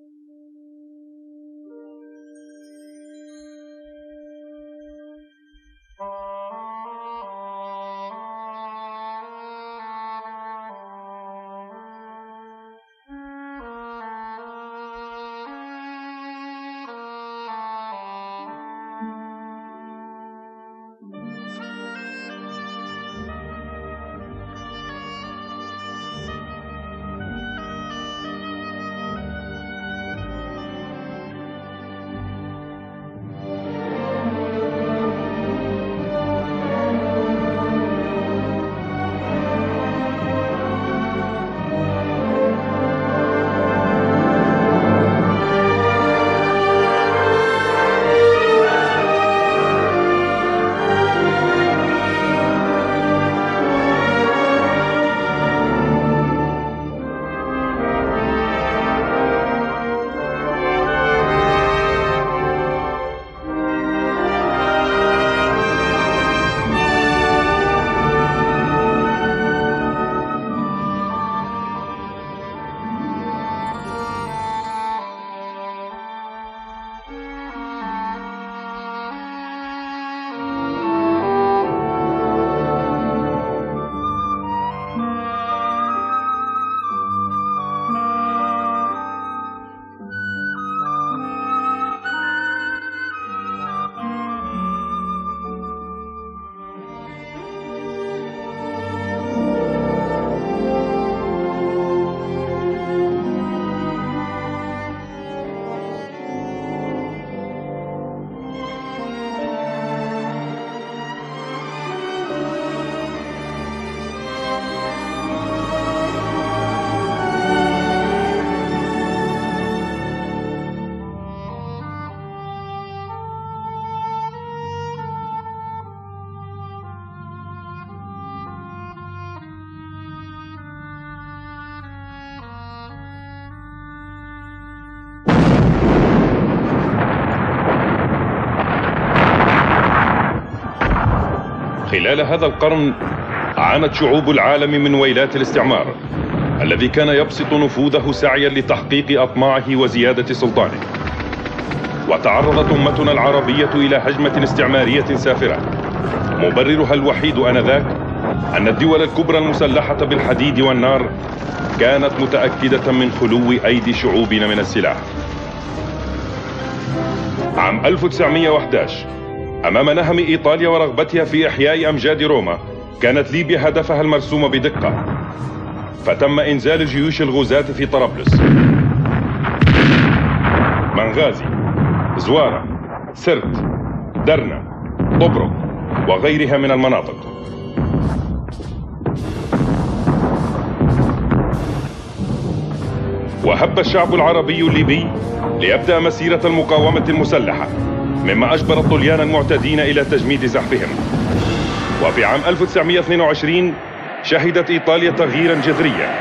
خلال هذا القرن عانت شعوب العالم من ويلات الاستعمار الذي كان يبسط نفوذه سعيا لتحقيق أطماعه وزيادة سلطانه. وتعرضت أمتنا العربية إلى هجمة استعمارية سافرة مبررها الوحيد آنذاك أن الدول الكبرى المسلحة بالحديد والنار كانت متأكدة من خلو أيدي شعوبنا من السلاح. عام 1911 أمام نهم إيطاليا ورغبتها في إحياء أمجاد روما كانت ليبيا هدفها المرسوم بدقة، فتم إنزال جيوش الغزاة في طرابلس، منغازي، زوارة، سرت، درنا، طبرق وغيرها من المناطق. وهب الشعب العربي الليبي ليبدأ مسيرة المقاومة المسلحة، مما أجبر الطليان المعتدين إلى تجميد زحفهم. وفي عام 1922 شهدت إيطاليا تغييرا جذريا.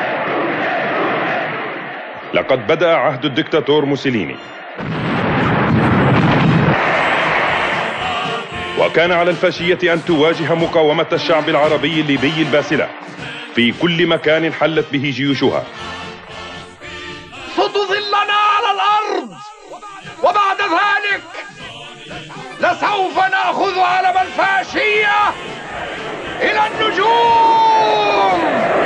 لقد بدأ عهد الدكتاتور موسوليني، وكان على الفاشية أن تواجه مقاومة الشعب العربي الليبي الباسلة في كل مكان حلت به جيوشها. ستظلنا على الأرض، وبعد ذلك لسوف نأخذ علم الفاشية إلى النجوم.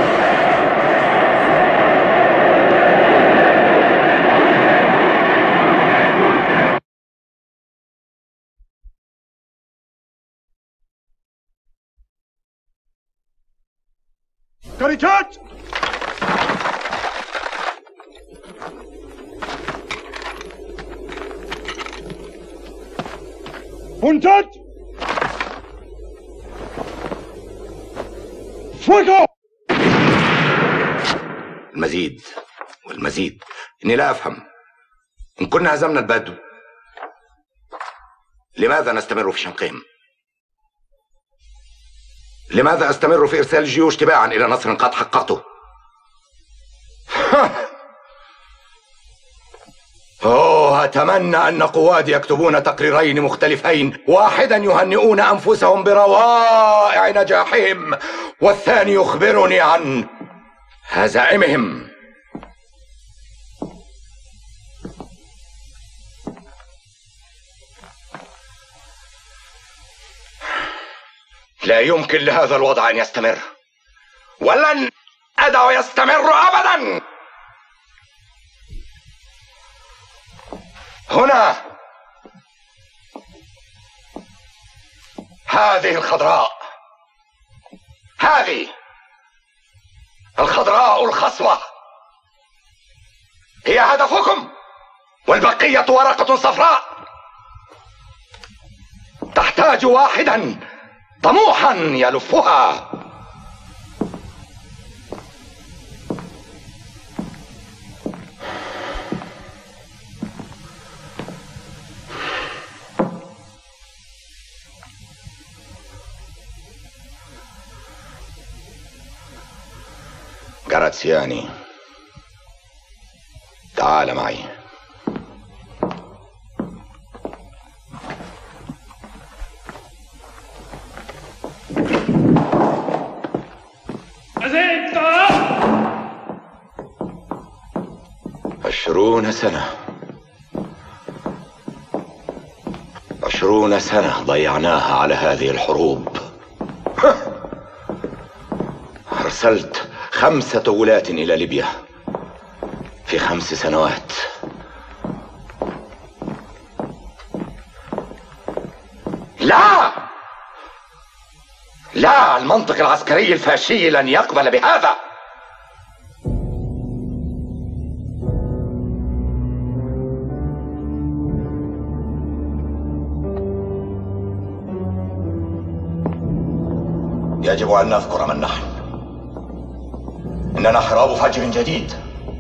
كاريتات! منتج! فوقو! المزيد والمزيد. إني لا أفهم، إن كنا هزمنا البدو لماذا نستمر في شنقهم؟ لماذا أستمر في إرسال الجيوش تباعا إلى نصر قد حققته؟ أتمنى أن قوادي يكتبون تقريرين مختلفين، واحدا يهنئون أنفسهم بروائع نجاحهم، والثاني يخبرني عن هزائمهم. لا يمكن لهذا الوضع أن يستمر، ولن أدع يستمر أبدا. هنا هذه الخضراء، هذه الخضراء الخصبة هي هدفكم، والبقية ورقة صفراء تحتاج واحدا طموحا يلفها. جراتسياني، تعال معي. مزيد تعال. 20 سنة، 20 سنة ضيعناها على هذه الحروب. أرسلت 5 ولاة إلى ليبيا في 5 سنوات. لا لا، المنطق العسكري الفاشي لن يقبل بهذا. يجب أن نذكر من نحن. إننا حراب فجر جديد.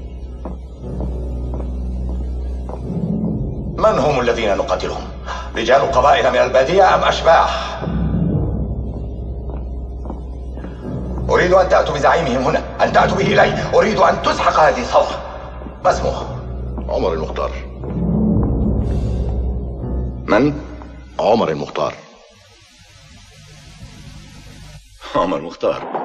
من هم الذين نقاتلهم؟ رجال قبائل من البادية أم أشباح؟ أريد أن تأتوا بزعيمهم هنا، أن تأتوا به إلي. أريد أن تسحق هذه الثورة. ما اسمه؟ عمر المختار. من؟ عمر المختار. عمر المختار.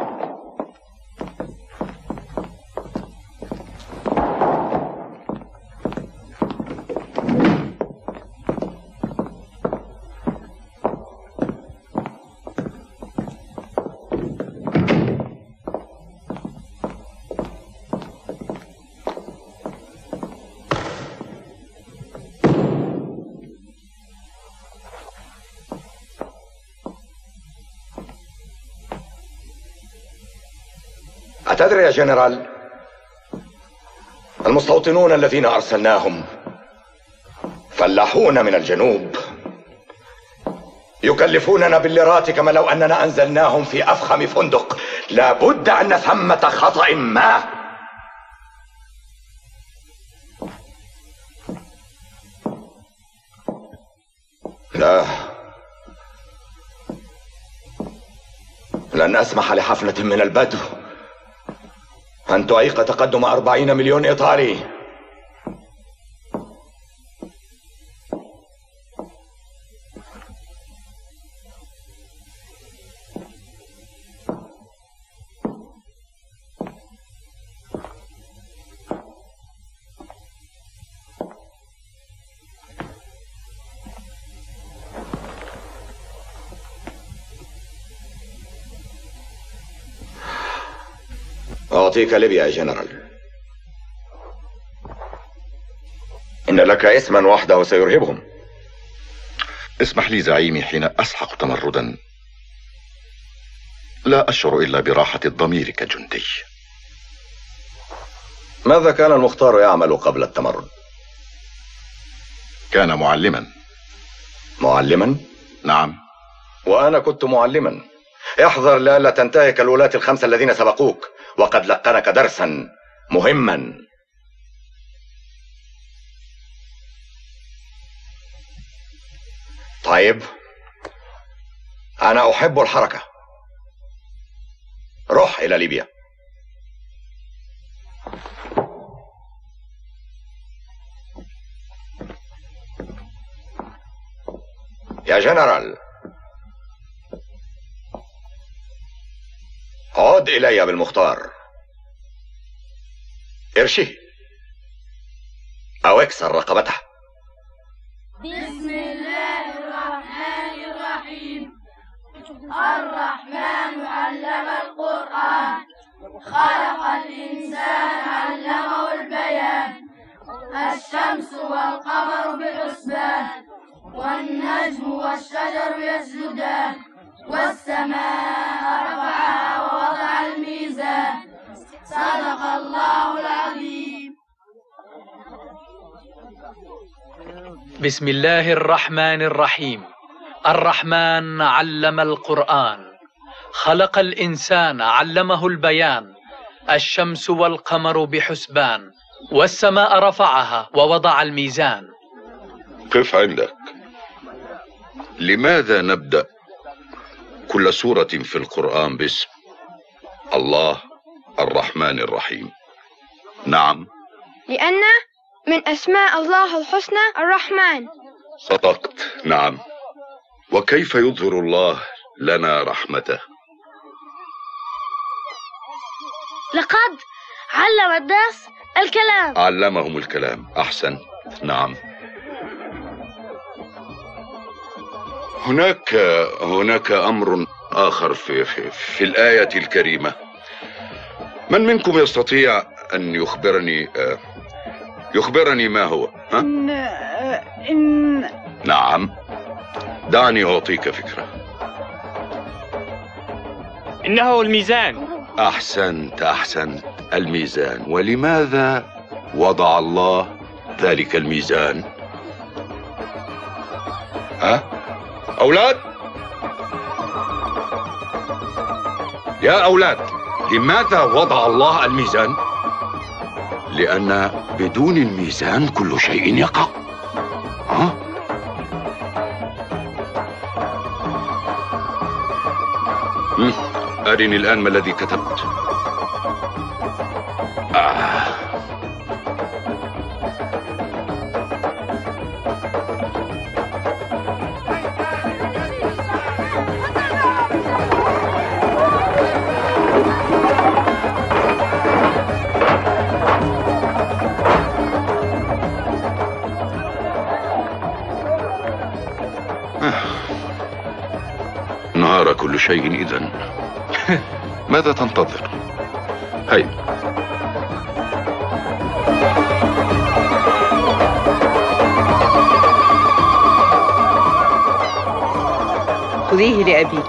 أتدري يا جنرال، المستوطنون الذين أرسلناهم فلاحون من الجنوب، يكلفوننا بالليرات كما لو أننا أنزلناهم في أفخم فندق. لابد أن ثمة خطأ ما. لا، لن أسمح لحفلة من البدو أن تعيق تقدم 40 مليون إيطالي. أعطيك ليبيا يا جنرال. إن لك اسما وحده سيرهبهم. اسمح لي زعيمي، حين أسحق تمردا لا أشعر إلا براحة الضمير كجندي. ماذا كان المختار يعمل قبل التمرد؟ كان معلما. معلما؟ نعم. وأنا كنت معلما. احذر لئلا تنتهك الولاة ال5 الذين سبقوك، وقد لقنك درسا مهما. طيب، أنا أحب الحركة. روح إلى ليبيا. يا جنرال، عد إلي بالمختار. ارشيه أو اكسر رقبته. بسم الله الرحمن الرحيم. الرحمن علم القرآن خلق الإنسان علمه البيان الشمس والقمر بحسبان والنجم والشجر يسجدان والسماء رفعها ووضع الميزان صدق الله العظيم. بسم الله الرحمن الرحيم. الرحمن علم القرآن خلق الإنسان علمه البيان الشمس والقمر بحسبان والسماء رفعها ووضع الميزان. قف عندك. لماذا نبدأ كل سورة في القرآن باسم الله الرحمن الرحيم؟ نعم، لأن من أسماء الله الحسنى الرحمن. صدقت. نعم. وكيف يظهر الله لنا رحمته؟ لقد علم الناس الكلام. علمهم الكلام. أحسن. نعم. هناك أمر آخر في الآية الكريمة. من منكم يستطيع أن يخبرني ما هو؟ ها؟ نعم، دعني أعطيك فكرة. إنه الميزان. أحسنت. الميزان. ولماذا وضع الله ذلك الميزان؟ ها؟ أولاد، يا أولاد، لماذا وضع الله الميزان؟ لأن بدون الميزان كل شيء يقع. ها؟ أرني الآن ما الذي كتبت. نهار كل شيء إذن. ماذا تنتظر؟ هيا. خذيه لأبيك.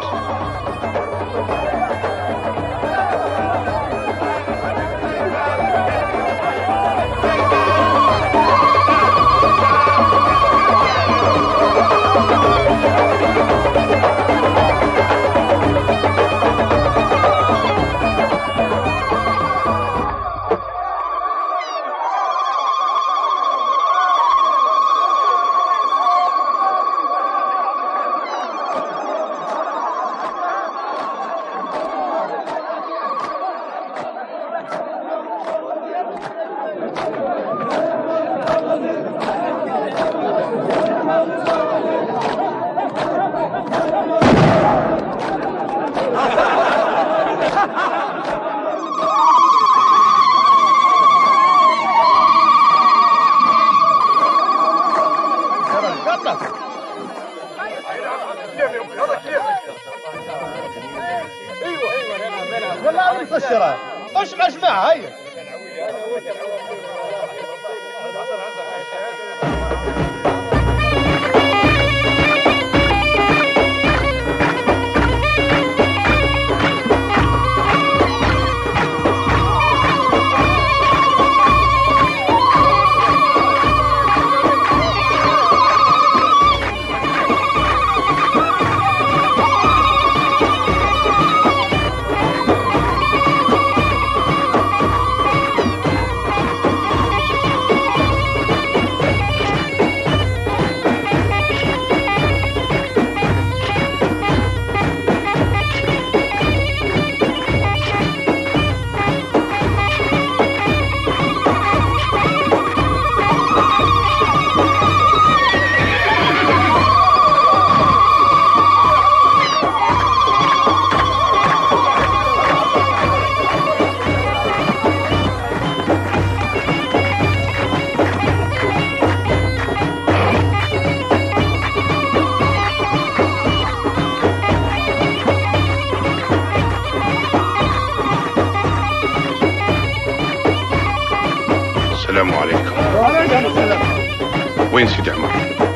السلام عليكم. وعليكم السلام. وين سيدي عمر؟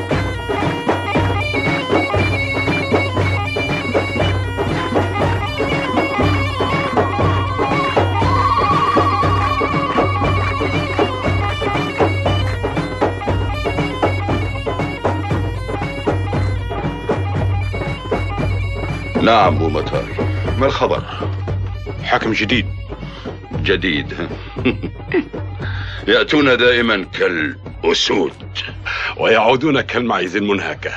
نعم بومتار، ما الخبر؟ حاكم جديد. جديد؟ يأتون دائما كالأسود ويعودون كالمعيز المنهكة.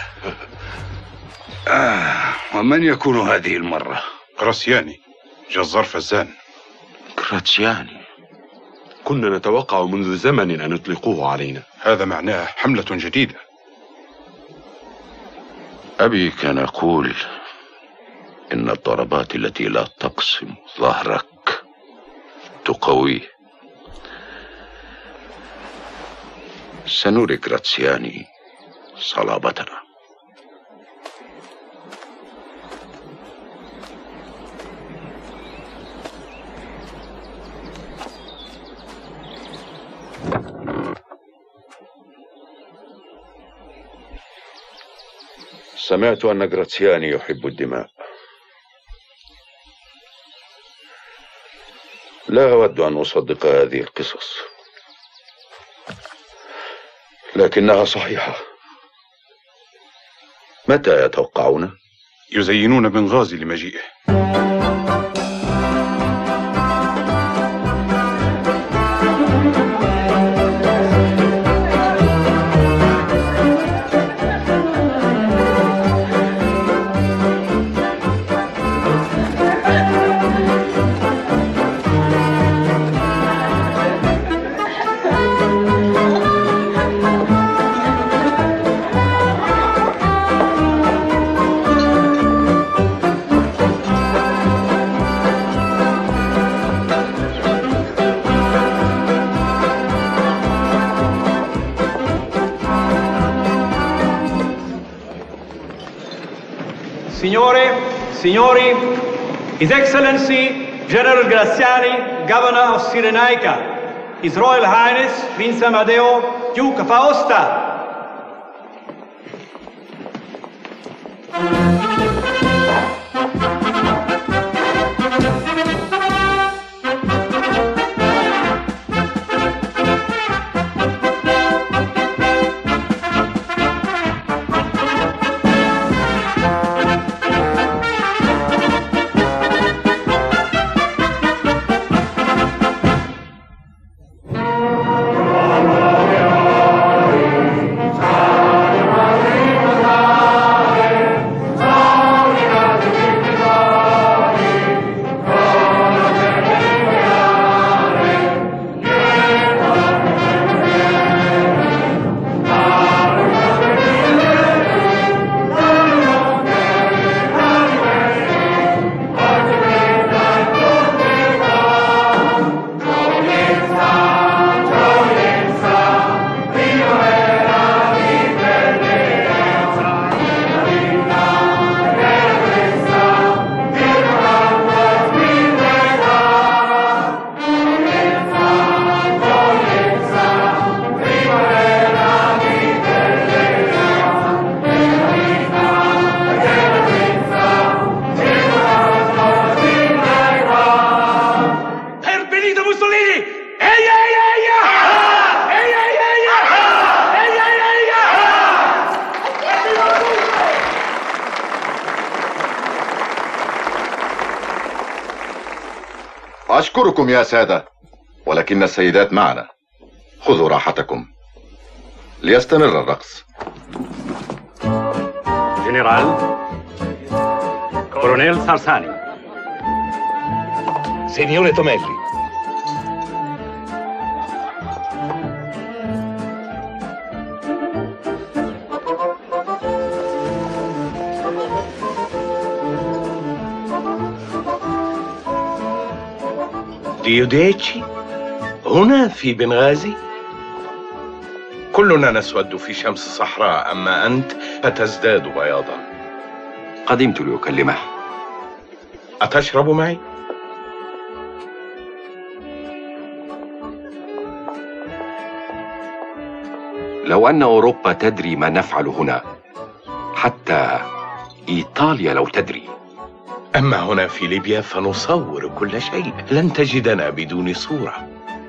ومن يكون هذه المرة؟ غراسياني، جزار فزان. غراسياني؟ كنا نتوقع منذ زمن أن يطلقوه علينا. هذا معناه حملة جديدة. أبي كان يقول إن الضربات التي لا تقسم ظهرك تقويه. سنري غراسياني صلابتنا. سمعت أن غراسياني يحب الدماء. لا أود أن أصدق هذه القصص، لكنها صحيحة. متى يتوقعون؟ يزينون بنغازي لمجيئه. Signori, His Excellency General Graziani, Governor of Cyrenaica, His Royal Highness Prince Amadeo, Duke of Aosta. أشكركم يا سادة، ولكن السيدات معنا. خذوا راحتكم ليستمر الرقص. جنرال كولونيل سارساني. سينيور توميلي. ديوديتشي هنا في بنغازي؟ كلنا نسود في شمس الصحراء، أما أنت فتزداد بياضا. قدمت لأكلمه. أتشرب معي؟ لو أن أوروبا تدري ما نفعل هنا، حتى إيطاليا لو تدري. أما هنا في ليبيا فنصور كل شيء، لن تجدنا بدون صورة.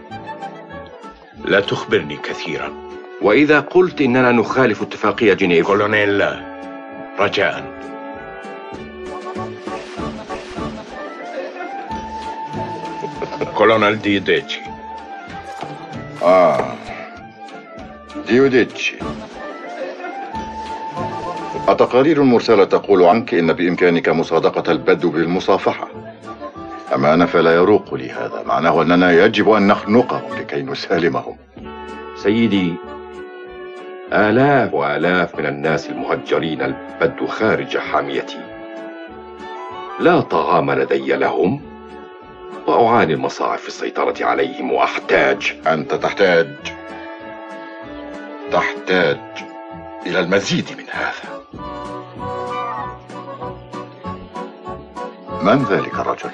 لا تخبرني كثيرا. وإذا قلت إننا نخالف اتفاقية جنيف؟ كولونيل، رجاء. كولونيل ديوديتشي. ديوديتشي، التقارير المرسلة تقول عنك إن بإمكانك مصادقة البدو بالمصافحة. أما أنا فلا يروق لي هذا، معناه أننا يجب أن نخنقهم لكي نسالمهم. سيدي، آلاف وآلاف من الناس المهجرين البدو خارج حاميتي، لا طعام لدي لهم، وأعاني المصاعب في السيطرة عليهم، وأحتاج. أنت تحتاج إلى المزيد من هذا. من ذلك الرجل؟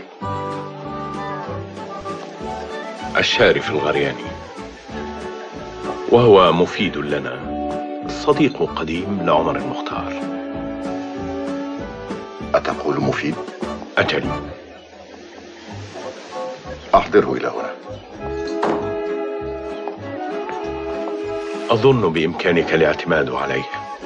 الشارف الغرياني، وهو مفيد لنا، صديق قديم لعمر المختار. أتقول مفيد؟ أجل. أحضره إلى هنا. أظن بإمكانك الاعتماد عليه.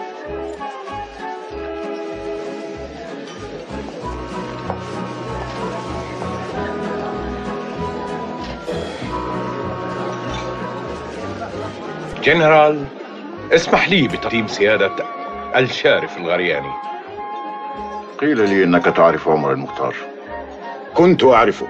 جنرال، اسمح لي بتقديم سيادة الشارف الغرياني. قيل لي إنك تعرف عمر المختار. كنت أعرفه.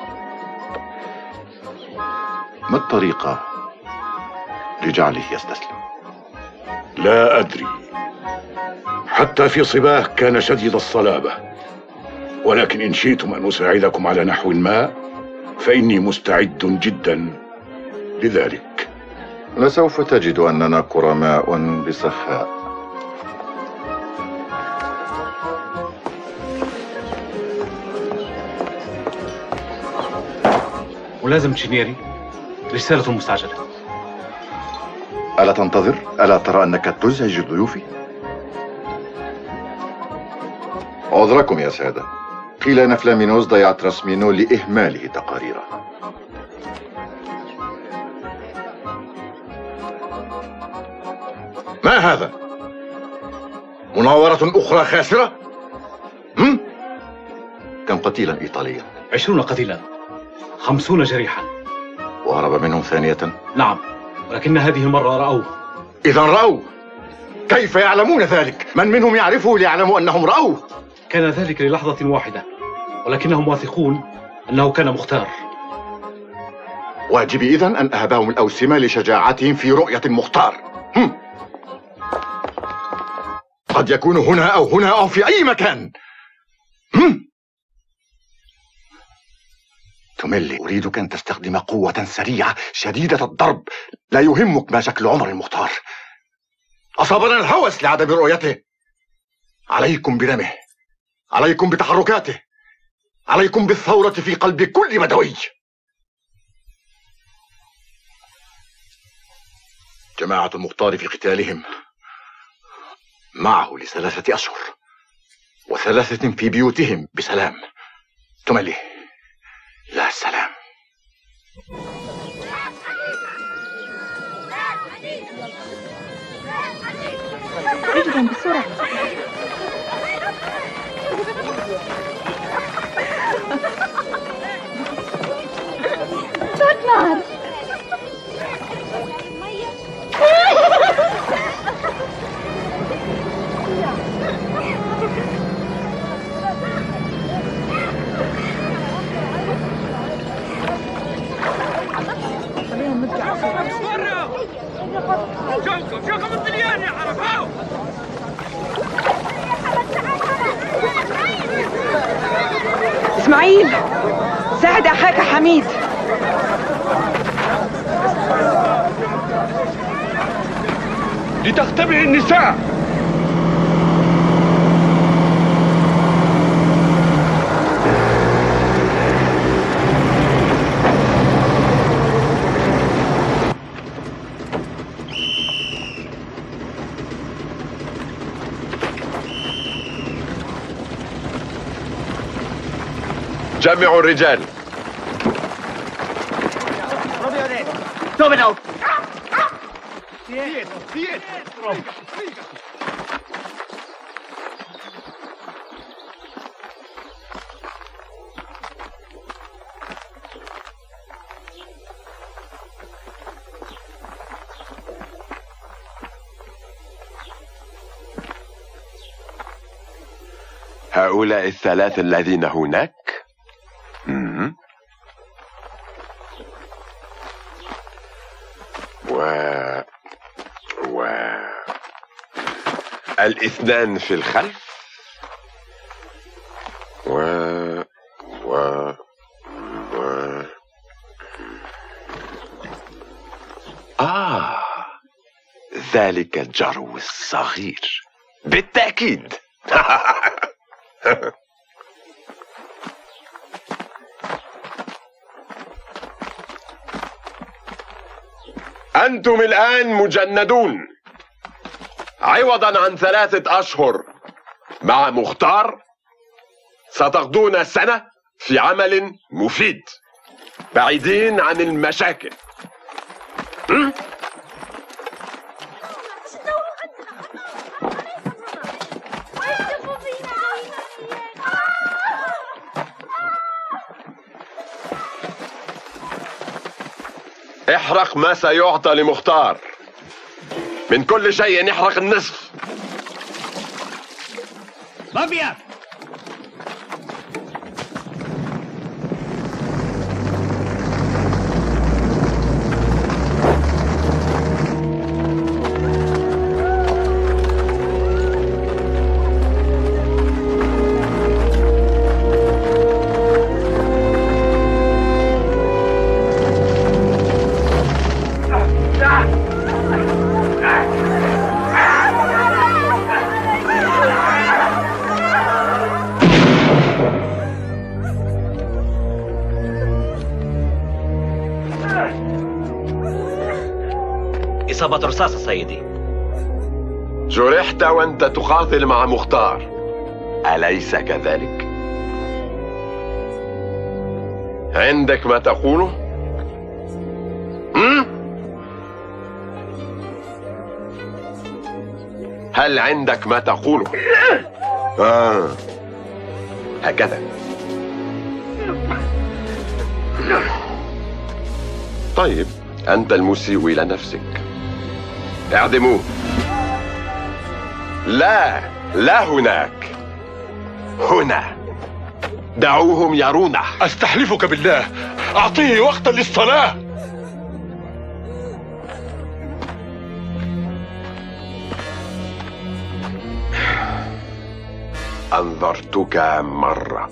ما الطريقة لجعله يستسلم؟ لا أدري، حتى في صباه كان شديد الصلابة، ولكن إن شئتم أن أساعدكم على نحو ما فإني مستعد جدا لذلك. لسوف تجد أننا كرماء بسخاء. ولازم تشنيري، رسالة مستعجلة. ألا تنتظر؟ ألا ترى أنك تزعج ضيوفي؟ عذركم يا سادة، قيل أن فلامينوس ضيعت راسمينو لإهماله تقاريره. ما هذا؟ مناورة أخرى خاسرة؟ كم قتيلا إيطاليا؟ 20 قتيلا، 50 جريحا. وهرب منهم ثانية؟ نعم، ولكن هذه المرة رأوه. إذا رأوه؟ كيف يعلمون ذلك؟ من منهم يعرفه ليعلموا أنهم رأوه؟ كان ذلك للحظة واحدة، ولكنهم واثقون أنه كان مختار. واجبي إذن أن أهبهم الأوسمة لشجاعتهم في رؤية المختار. قد يكون هنا أو في أي مكان. تملي، أريدك أن تستخدم قوة سريعة شديدة الضرب، لا يهمك ما شكل عمر المختار. أصابنا الهوس لعدم رؤيته. عليكم بدمه، عليكم بتحركاته، عليكم بالثورة في قلب كل بدوي. جماعة المختار في قتالهم معه ل3 أشهر، و3 في بيوتهم بسلام. تملي، لا سلام. رجلا بسرعة. صوت نار. شوفوا الطليان يا عرفاو. اسماعيل، ساعد أخاك حميد. لتختبئ النساء. جمعوا الرجال. هؤلاء الثلاث الذين هناك الاثنان في الخلف ذلك الجرو الصغير بالتأكيد. أنتم الآن مجندون عوضا عن 3 أشهر مع مختار. ستقضون سنة في عمل مفيد بعيدين عن المشاكل. احرق ما سيعطى لمختار. من كل شيء احرق النصف. مافيا إصابة رصاصة سيدي. جرحت وأنت تقاتل مع مختار، أليس كذلك؟ عندك ما تقوله؟ هل عندك ما تقوله؟ هكذا. طيب، أنت المسيء إلى نفسك. اعدموه. لا هناك، هنا. دعوهم يرونه. أستحلفك بالله، أعطيه وقتا للصلاة. أنظرتك مرة.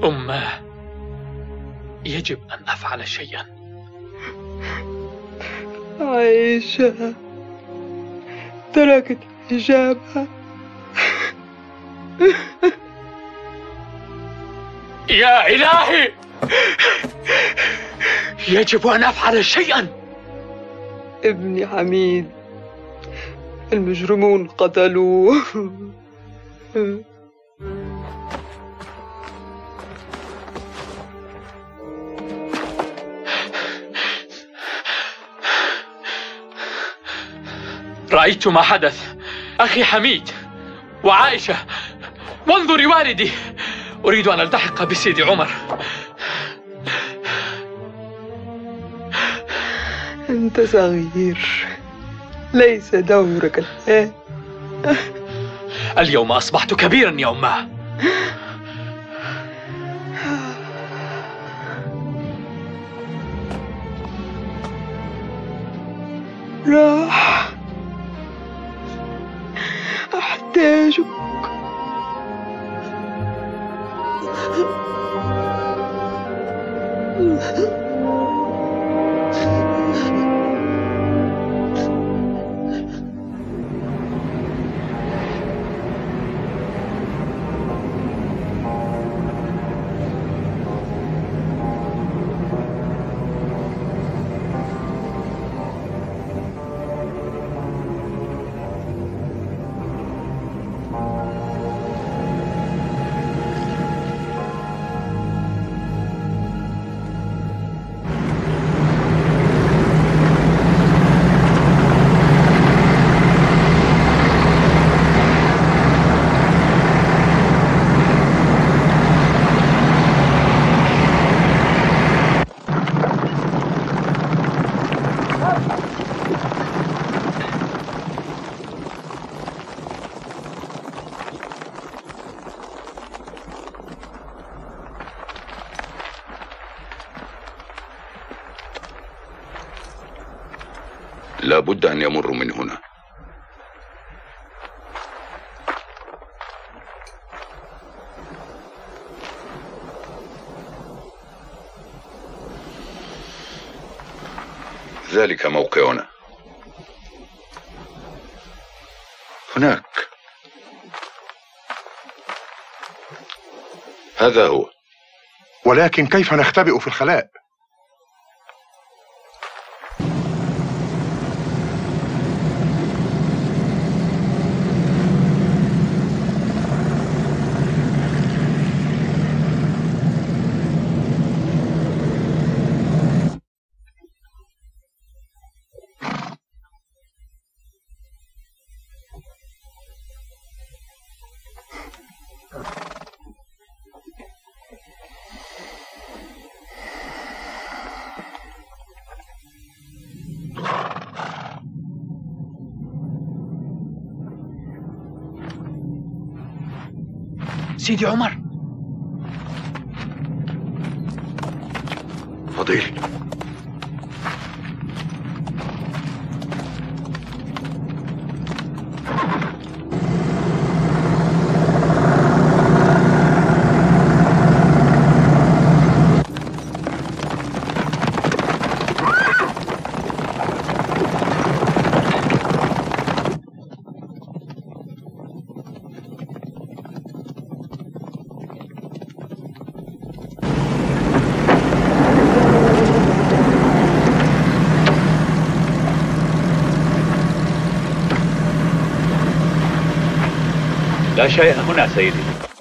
أماه، يجب أن أفعل شيئا. عائشة تركت حجابها. يا إلهي، يجب أن أفعل شيئا. ابني حميد، المجرمون قتلوه. رأيت ما حدث، أخي حميد وعائشة، وانظري والدي. أريد أن ألتحق بسيدي عمر. أنت صغير، ليس دورك الآن. اليوم أصبحت كبيرا يا أماه. راح، أحتاجك. لا بد أن يمروا من هنا. ذلك موقعنا. هناك. هذا هو. ولكن كيف نختبئ في الخلاء؟ سيدي عمر. فضيل، لا شيء هنا سيدي.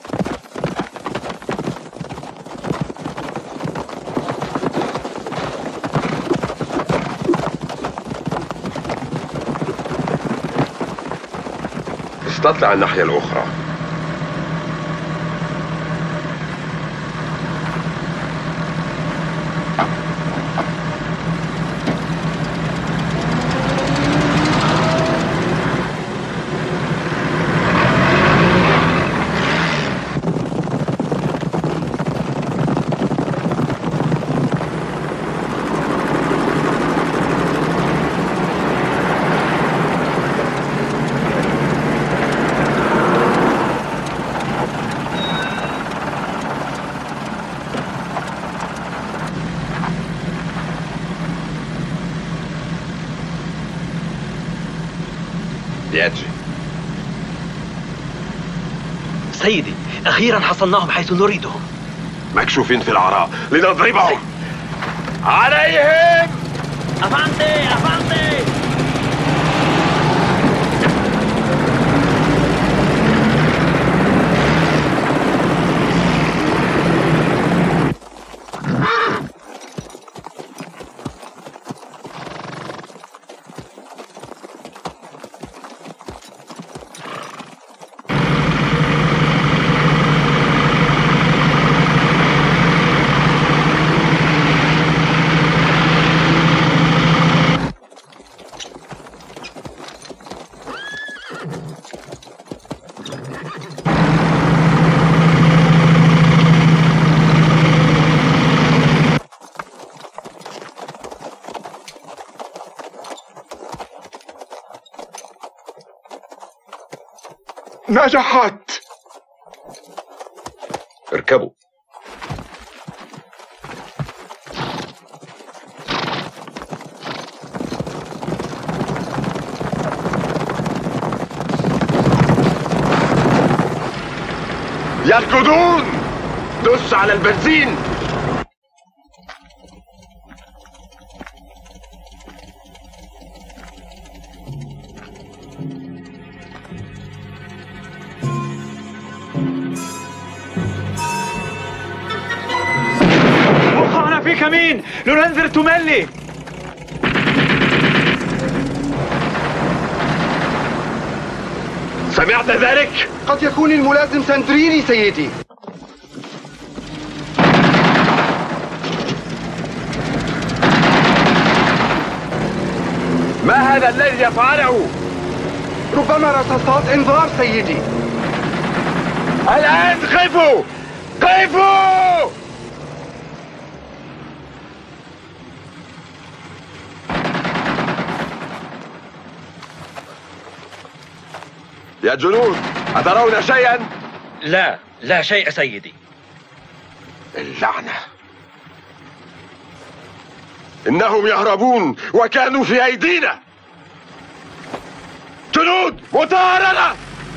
استطلع الناحية الأخرى. سيدي، أخيرا حصلناهم حيث نريدهم. مكشوفين في العراء، لنضربهم. عليهم! أفانتي أفانتي! نجحت. اركبوا. يركضون. دس على البنزين. وقعنا في كمين، لننذر تملي. سمعت ذلك؟ قد يكون الملازم سندريني سيدي. ما هذا الذي يفعله؟ ربما رصاصات انذار سيدي. الآن قفوا! قفوا! يا جنود، أترون شيئا؟ لا، لا شيء سيدي. اللعنة، إنهم يهربون وكانوا في أيدينا. جنود مطاردة!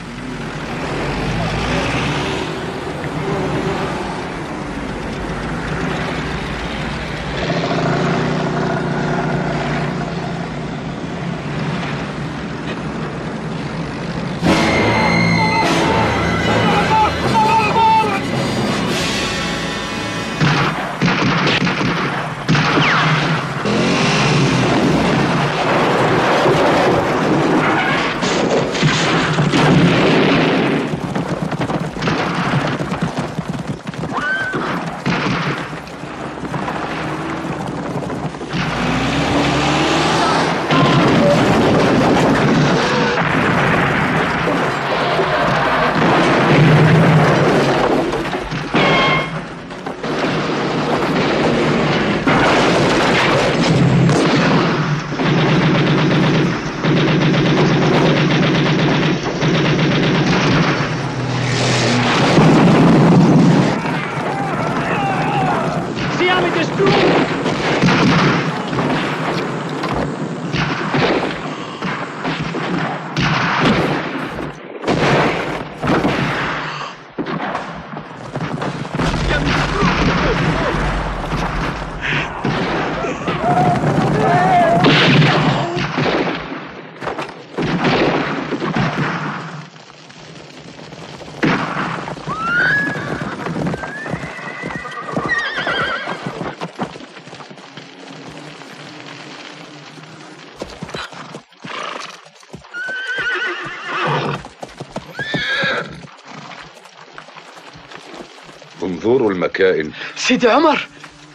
انظروا المكائن. سيدي عمر،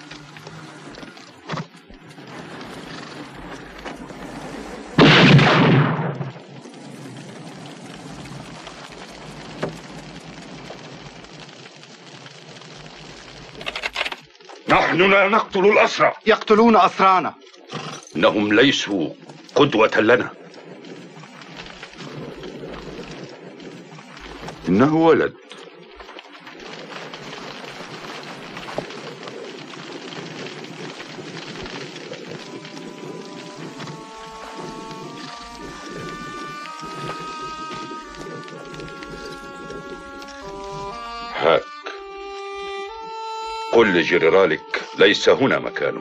نحن لا نقتل الأسرى. يقتلون أسرانا. إنهم ليسوا قدوة لنا. إنه ولد. هاك، قل لجنرالك ليس هنا مكانه.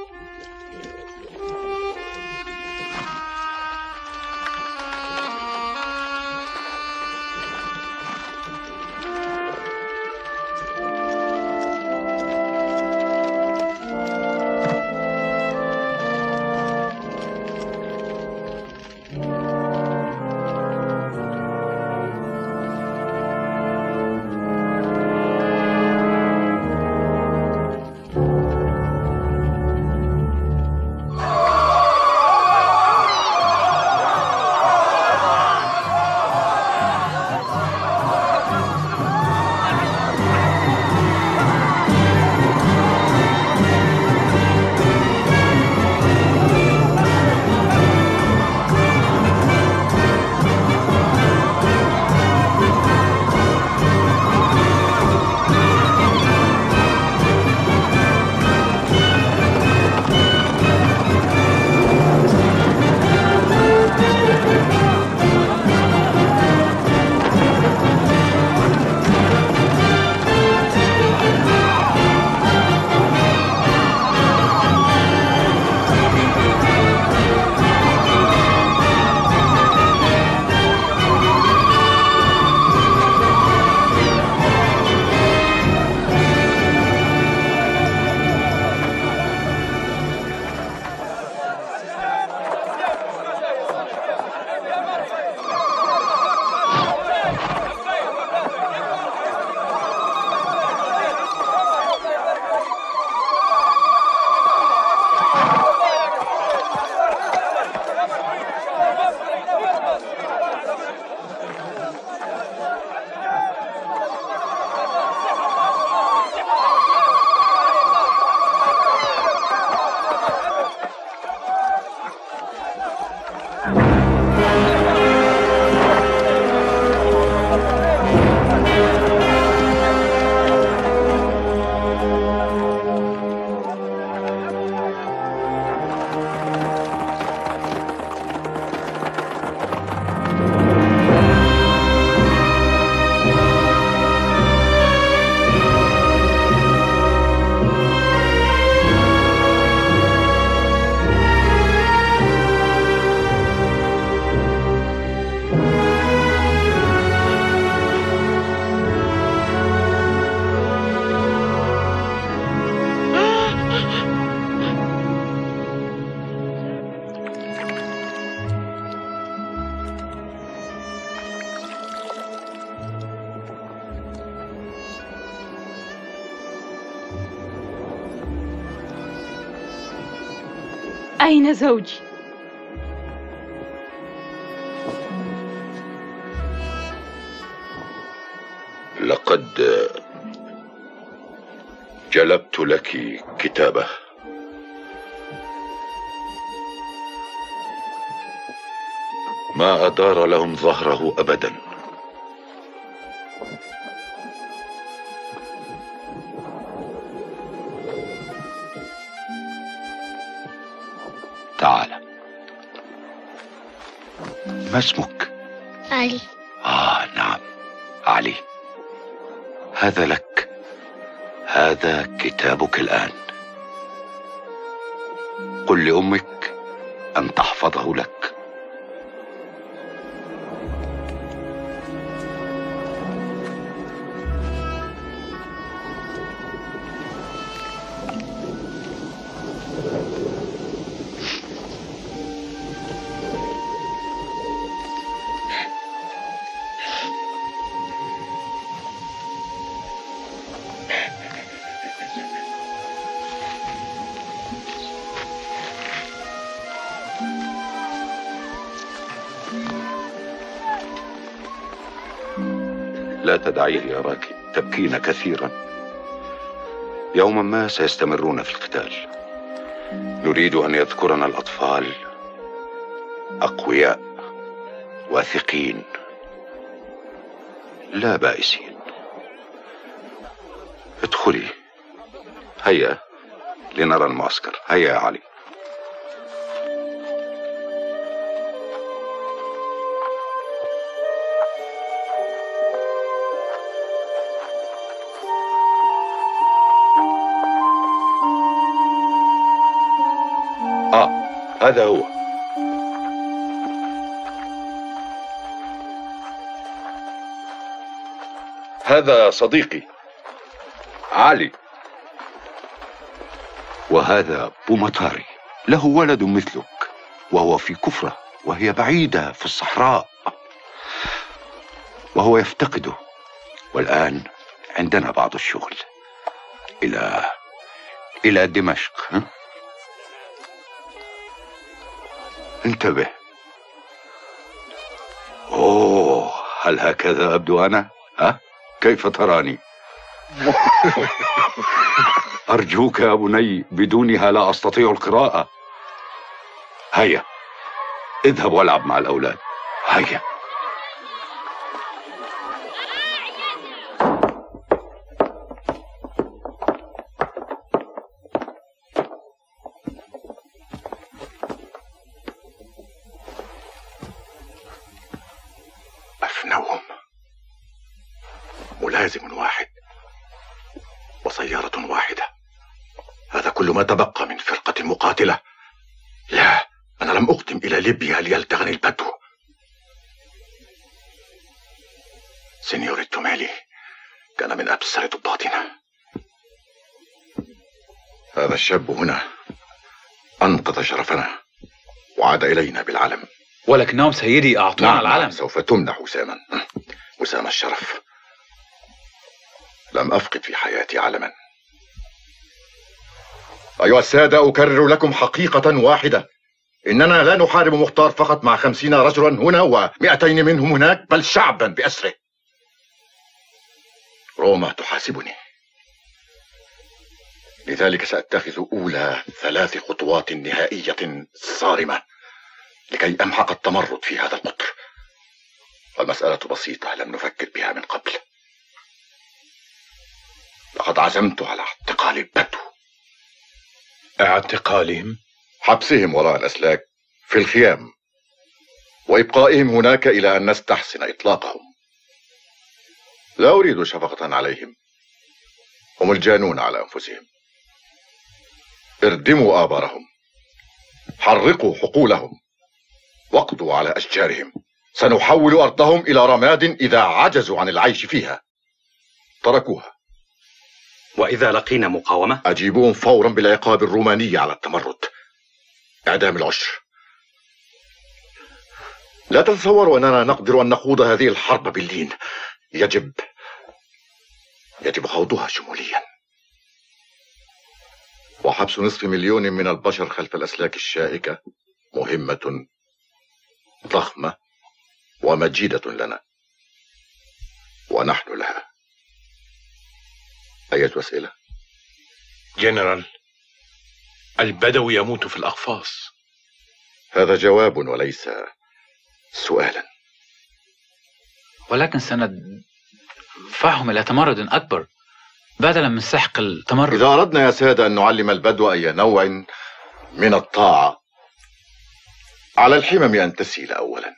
أين زوجي؟ لقد جلبت لك كتابه. ما أدار لهم ظهره أبدا. تعال. ما اسمك؟ علي. نعم، علي. هذا لك. هذا كتابك الآن. قل لأمك أن تحفظه لك. لا تدعيه يراك تبكين كثيرا. يوما ما سيستمرون في القتال. نريد أن يذكرنا الأطفال أقوياء واثقين لا بائسين. ادخلي. هيا لنرى المعسكر. هيا يا علي. هذا هو. هذا صديقي علي. وهذا بومطاري، له ولد مثلك وهو في كفرة وهي بعيدة في الصحراء، وهو يفتقده. والآن عندنا بعض الشغل إلى دمشق. انتبه. أوه، هل هكذا أبدو أنا؟ كيف تراني؟ أرجوك يا بني، بدونها لا أستطيع القراءة. هيا اذهب والعب مع الأولاد. هيا. أفنوهم. ملازم واحد وسيارة واحدة، هذا كل ما تبقى من فرقة مقاتلة. لا، أنا لم أقدم إلى ليبيا ليلتغني البدو. سينيور التومالي كان من أبصر ضباطنا. هذا الشاب هنا أنقذ شرفنا وعاد إلينا بالعلم. ولكنهم سيدي أعطونا نعم، العلم. سوف تمنح وساما، وسام الشرف. لم أفقد في حياتي علما. أيها السادة، أكرر لكم حقيقة واحدة: إننا لا نحارب مختار فقط مع 50 رجلا هنا و200 منهم هناك، بل شعبا بأسره. روما تحاسبني، لذلك سأتخذ أولى 3 خطوات نهائية صارمة لكي أمحق التمرد في هذا القطر. والمسألة بسيطة، لم نفكر بها من قبل. لقد عزمت على اعتقال البدو. اعتقالهم؟ حبسهم وراء الأسلاك في الخيام، وإبقائهم هناك إلى أن نستحسن إطلاقهم. لا أريد شفقة عليهم، هم الجانون على أنفسهم. اردموا آبارهم، حرقوا حقولهم، واقضوا على أشجارهم. سنحول أرضهم إلى رماد إذا عجزوا عن العيش فيها. تركوها. وإذا لقينا مقاومة؟ أجيبوهم فورا بالعقاب الروماني على التمرد، إعدام العشر. لا تتصوروا أننا نقدر أن نخوض هذه الحرب باللين. يجب خوضها شموليا. وحبس 500,000 من البشر خلف الأسلاك الشائكة مهمة ضخمة ومجيدة لنا، ونحن لها. أية أسئلة؟ جنرال، البدو يموت في الأقفاص. هذا جواب وليس سؤالا. ولكن سندفعهم إلى تمرد أكبر بدلا من سحق التمرد. إذا أردنا يا سادة أن نعلم البدو أي نوع من الطاعة، على الحمم أن تسيل أولا.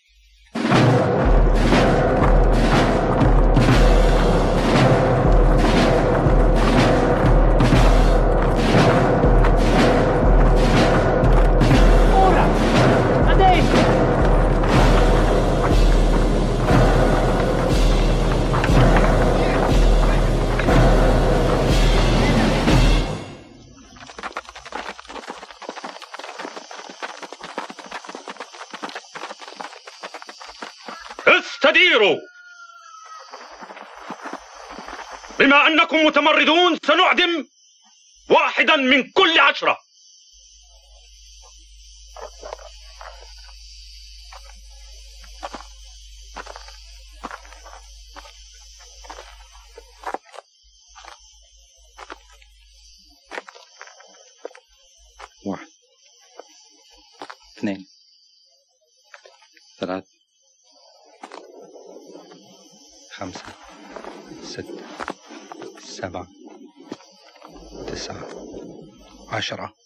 استديروا. بما أنكم متمردون سنعدم 1 من كل 10. واحد، 2، 3، 5، 6، 7، 9، 10.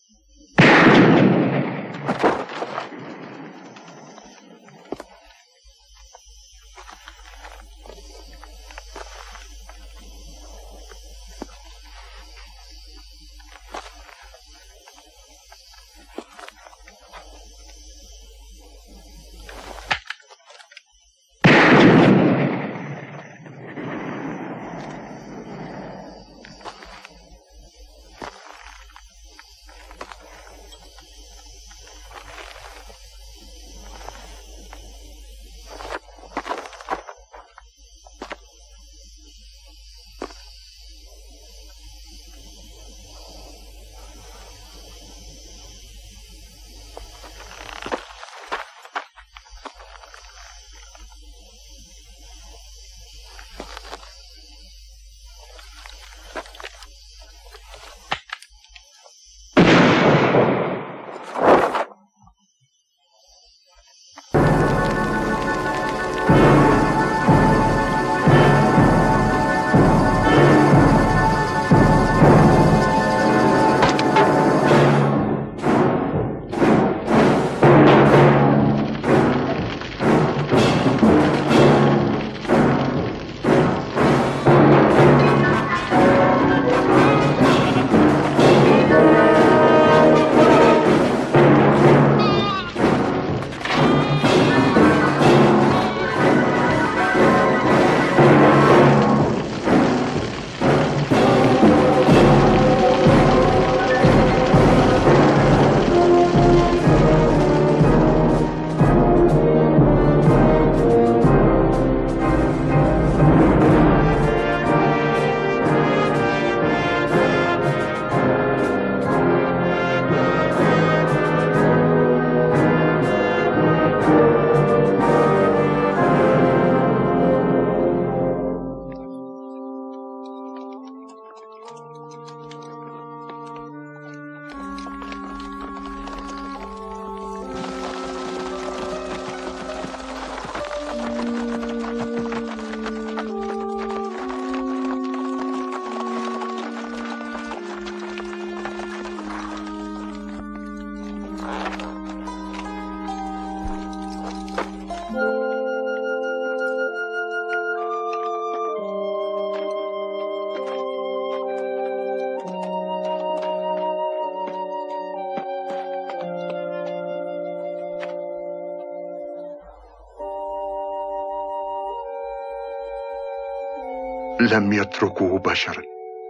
لم يتركوا بشرا.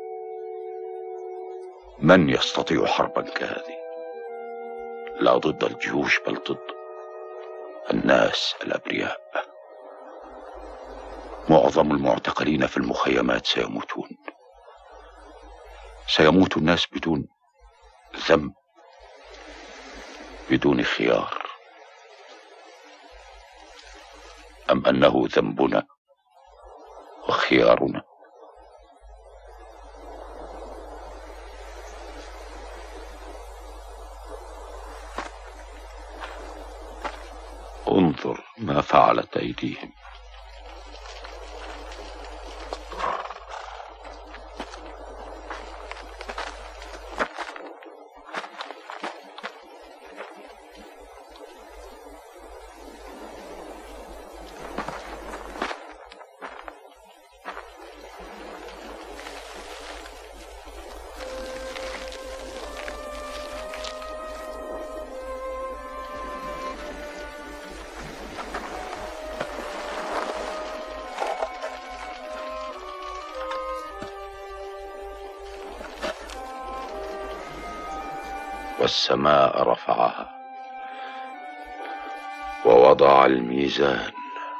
من يستطيع حربا كهذه؟ لا ضد الجيوش بل ضد الناس الأبرياء. معظم المعتقلين في المخيمات سيموتون. سيموت الناس بدون ذنب، بدون خيار. أم أنه ذنبنا وخيارنا؟ انظر ما فعلت أيديهم. والسماء رفعها ووضع الميزان.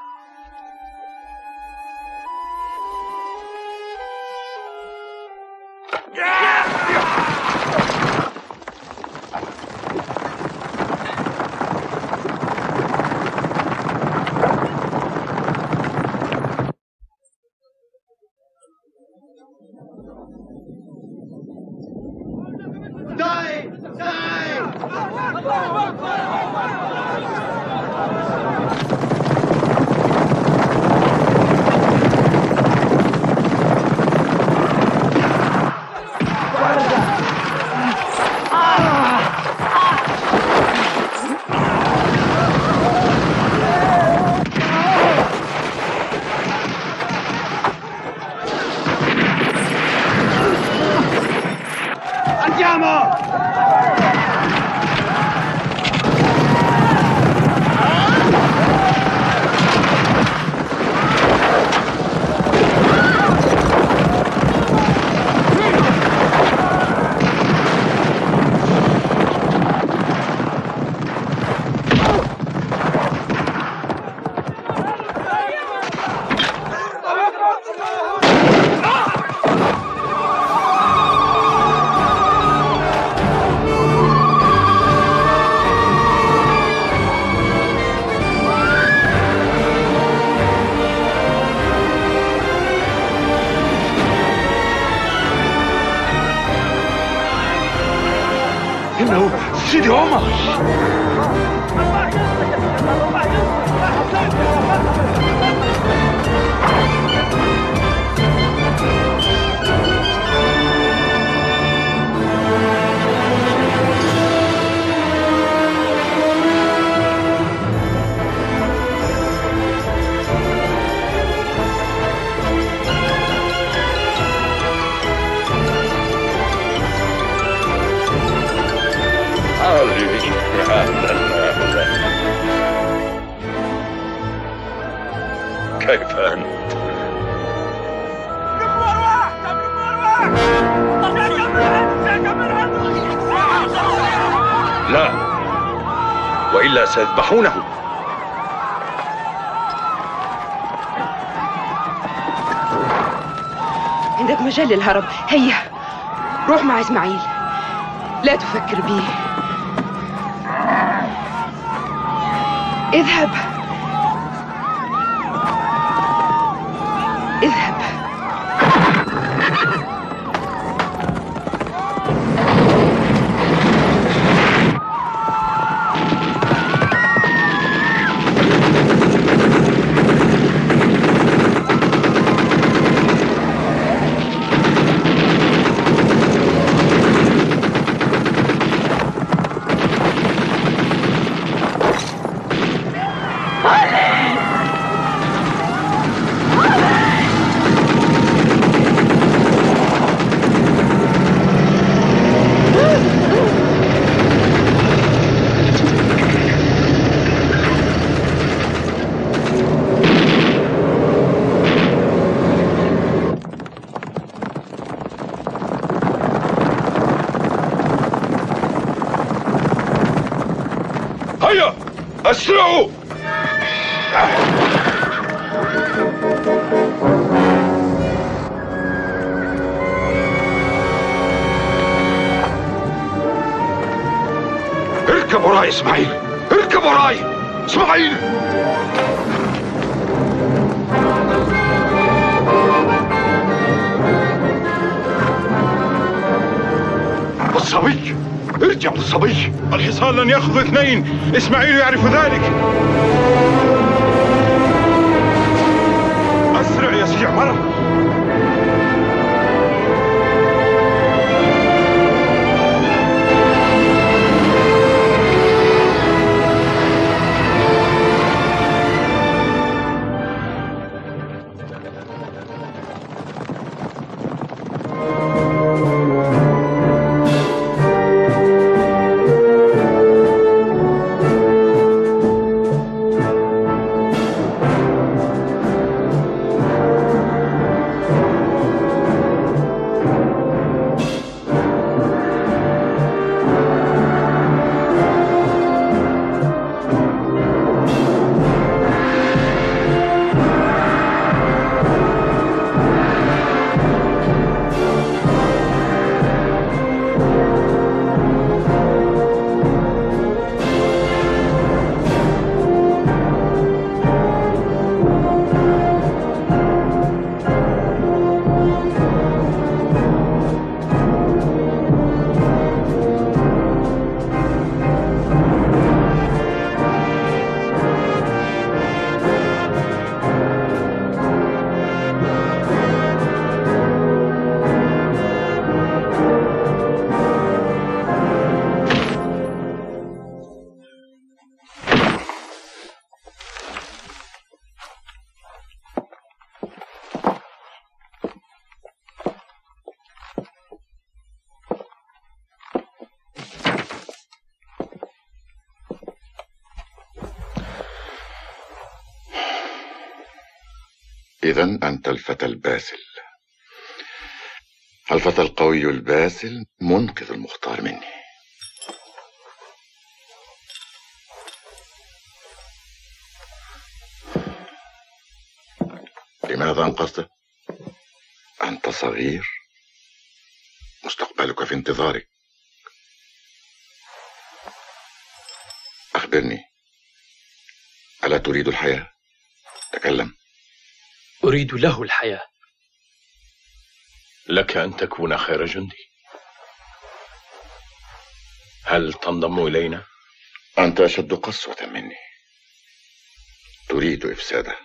إنه سيدي عمر. كيف أنت؟ لا، وإلا سيذبحونه. عندك مجال للهرب. هيا روح مع إسماعيل، لا تفكر به. اذهب اذهب. اسرعوا! اركب وراي اسماعيل، اركب وراي اسماعيل. الصبي، ارجع للصبي. الحصان لن يأخذ اثنين، اسماعيل يعرف ذلك. اسرع يا سيدي عمر. إذن أنت الفتى الباسل، الفتى القوي الباسل منقذ المختار مني. لماذا أنقذته؟ أنت صغير، مستقبلك في انتظارك. أخبرني، ألا تريد الحياة؟ تكلم. أريد له الحياة. لك أن تكون خير جندي. هل تنضم إلينا؟ أنت أشد قسوة مني، تريد إفساده.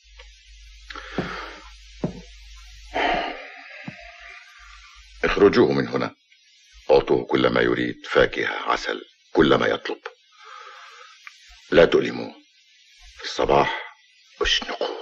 اخرجوه من هنا، أعطوه كل ما يريد، فاكهة، عسل، كل ما يطلب. لا تؤلموه، في الصباح اشنقوه.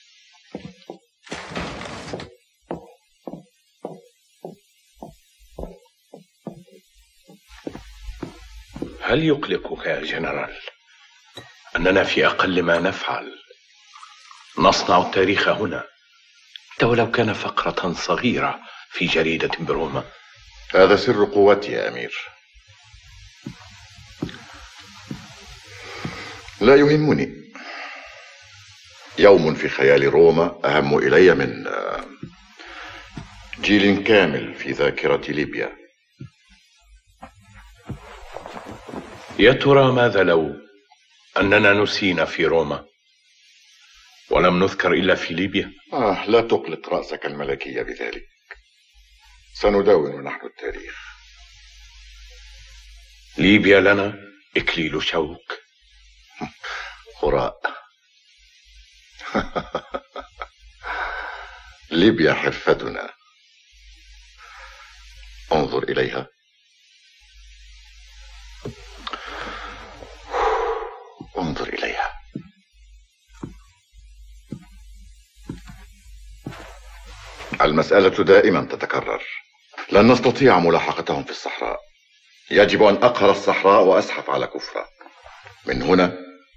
هل يقلقك يا جنرال أننا في أقل ما نفعل نصنع التاريخ هنا، ولو كان فقرة صغيرة في جريدة بروما؟ هذا سر قوتي يا أمير. لا يهمني، يوم في خيال روما أهم إلي من جيل كامل في ذاكرة ليبيا. يا ترى ماذا لو أننا نسينا في روما ولم نذكر إلا في ليبيا؟ لا تقلق رأسك الملكية بذلك، سندون نحن التاريخ. ليبيا لنا إكليل شوك. هراء. ليبيا حرفتنا، انظر إليها. انظر إليها. المسألة دائما تتكرر، لن نستطيع ملاحقتهم في الصحراء. يجب أن أقهر الصحراء وأزحف على كفرة، من هنا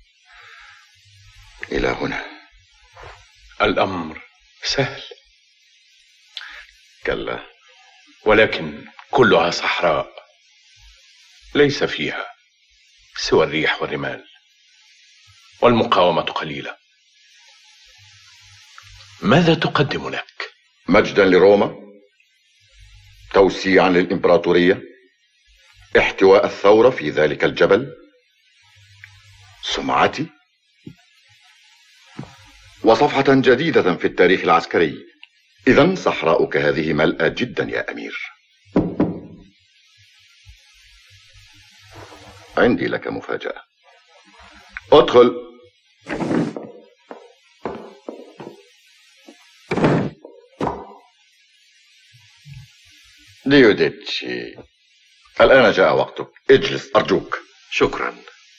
إلى هنا. الأمر سهل. كلا. ولكن كلها صحراء، ليس فيها سوى الريح والرمال. والمقاومة قليلة. ماذا تقدم لك؟ مجدا لروما، توسيعا للإمبراطورية، احتواء الثورة في ذلك الجبل، سمعتي، وصفحة جديدة في التاريخ العسكري. إذن صحراؤك هذه ملأى جدا يا أمير. عندي لك مفاجأة. ادخل. ديوديتشي، الآن جاء وقتك، اجلس أرجوك. شكرا.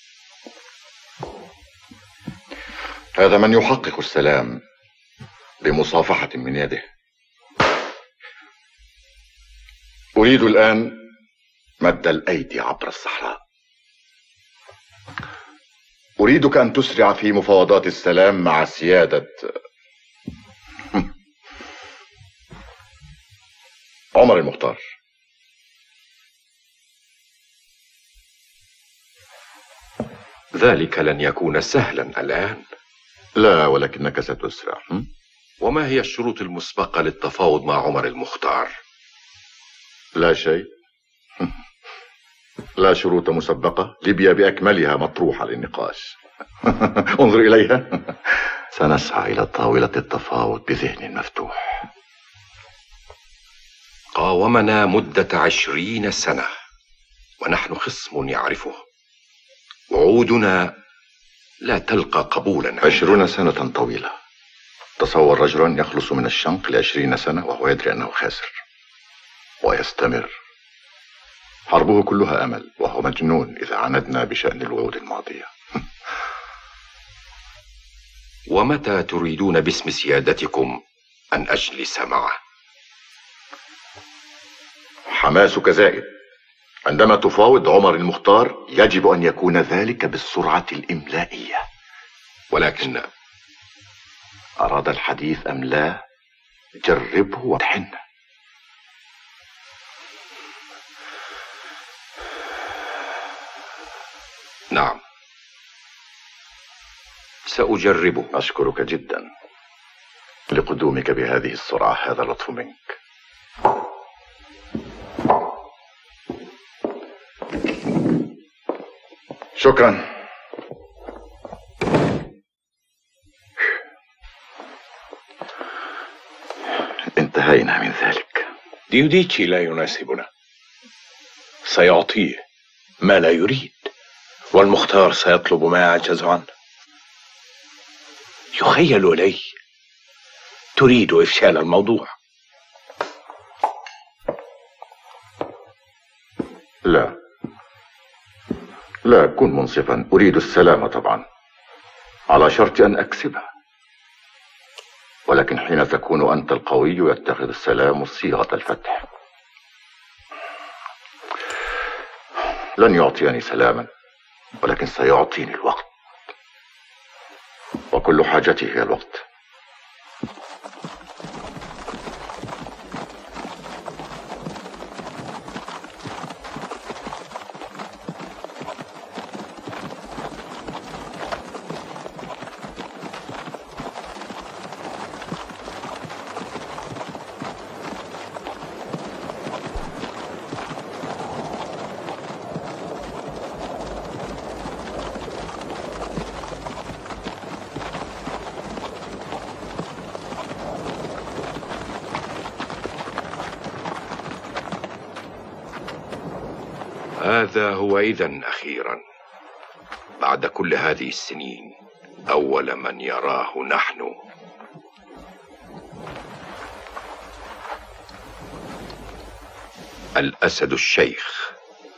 هذا من يحقق السلام بمصافحة من يده. أريد الآن مد الأيدي عبر الصحراء. أريدك أن تسرع في مفاوضات السلام مع سيادة عمر المختار. ذلك لن يكون سهلا الآن. لا، ولكنك ستسرع. وما هي الشروط المسبقة للتفاوض مع عمر المختار؟ لا شيء. لا شروط مسبقة. ليبيا بأكملها مطروحة للنقاش. انظر إليها. سنسعى إلى طاولة التفاوض بذهن مفتوح. قاومنا مدة 20 سنة ونحن خصم يعرفه. وعودنا لا تلقى قبولا. 20 سنة طويلة. تصور رجلا يخلص من الشنق ل20 سنة وهو يدري أنه خاسر ويستمر. حربه كلها أمل، وهو مجنون إذا عاندنا بشأن الوعود الماضية. ومتى تريدون باسم سيادتكم أن أجلس معه؟ حماسك زائد. عندما تفاوض عمر المختار يجب أن يكون ذلك بالسرعة الإملائية. ولكن أراد الحديث أم لا؟ جربه وتحن. نعم، سأجربه. أشكرك جدا لقدومك بهذه السرعة، هذا لطف منك. شكرا. انتهينا من ذلك. ديوديتشي لا يناسبنا. سيعطيه ما لا يريد، والمختار سيطلب ما يعجز عنه. يخيل إلي تريد إفشال الموضوع. لا، كن منصفا. أريد السلام طبعا، على شرط أن أكسبه. ولكن حين تكون أنت القوي يتخذ السلام صيغة الفتح. لن يعطيني سلاما، ولكن سيعطيني الوقت، وكل حاجتي هي الوقت. هذا هو إذن أخيرا بعد كل هذه السنين أول من يراه نحن. الأسد الشيخ.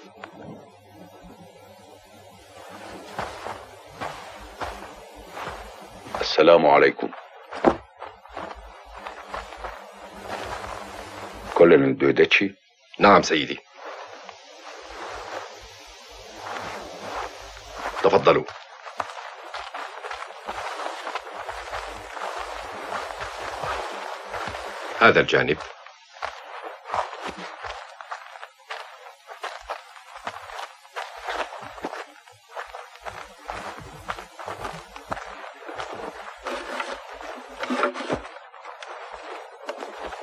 السلام عليكم. كولونيل ديوديتشي. نعم سيدي. تفضلوا. هذا الجانب.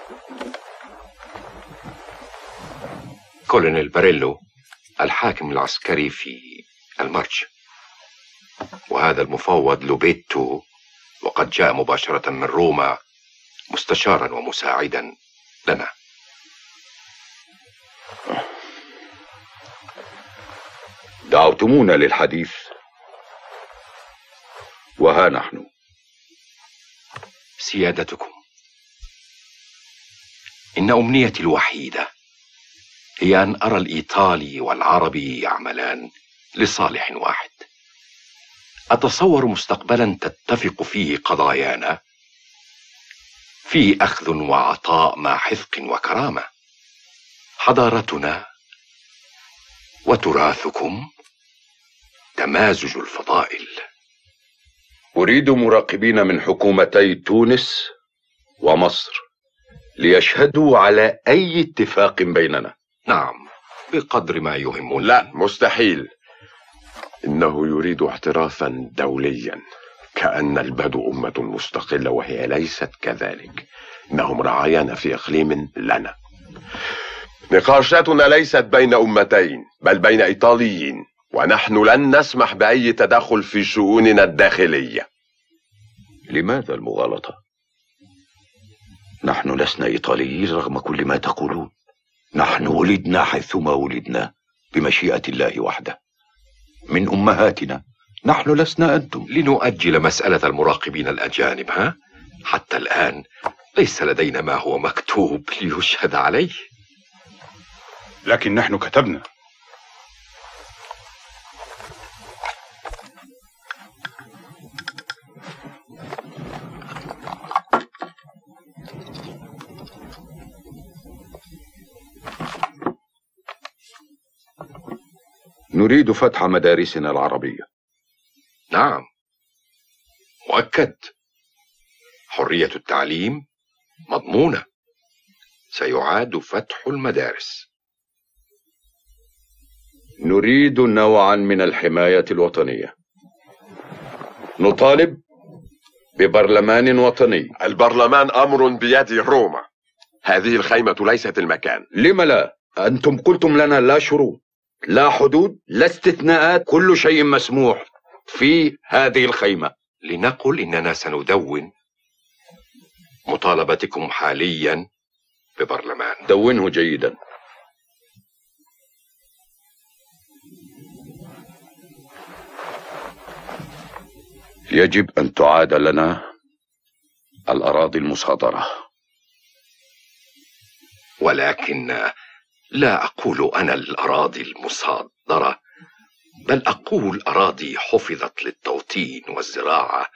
كولونيل باريلو الحاكم العسكري في المرج، وهذا المفوض لوبيتو، وقد جاء مباشرة من روما مستشارا ومساعدا لنا. دعوتمونا للحديث وها نحن. سيادتكم، إن أمنيتي الوحيدة هي أن أرى الإيطالي والعربي يعملان لصالح واحد. أتصور مستقبلا تتفق فيه قضايانا، فيه أخذ وعطاء مع حذق وكرامة، حضارتنا وتراثكم تمازج الفضائل. أريد مراقبين من حكومتي تونس ومصر ليشهدوا على أي اتفاق بيننا. نعم، بقدر ما يهمنا. لا، مستحيل. إنه يريد احترافا دوليا، كأن البدو أمة مستقلة وهي ليست كذلك. إنهم رعايانا في إقليم لنا. نقاشاتنا ليست بين أمتين، بل بين إيطاليين، ونحن لن نسمح بأي تدخل في شؤوننا الداخلية. لماذا المغالطة؟ نحن لسنا إيطاليين رغم كل ما تقولون. نحن ولدنا حيثما ولدنا بمشيئة الله وحده، من أمهاتنا. نحن لسنا أنتم. لنؤجل مسألة المراقبين الأجانب، ها؟ حتى الآن ليس لدينا ما هو مكتوب ليشهد عليه. لكن نحن كتبنا. نريد فتح مدارسنا العربية. نعم، مؤكد. حرية التعليم مضمونة. سيعاد فتح المدارس. نريد نوعا من الحماية الوطنية. نطالب ببرلمان وطني. البرلمان أمر بيد روما. هذه الخيمة ليست المكان. لم لا؟ أنتم قلتم لنا لا شروط، لا حدود، لا استثناءات، كل شيء مسموح في هذه الخيمة. لنقل إننا سندون مطالبتكم حاليا ببرلمان. دونه جيدا. يجب أن تعاد لنا الأراضي المصادرة. ولكن لا أقول أنا الأراضي المصادرة، بل أقول أراضي حفظت للتوطين والزراعة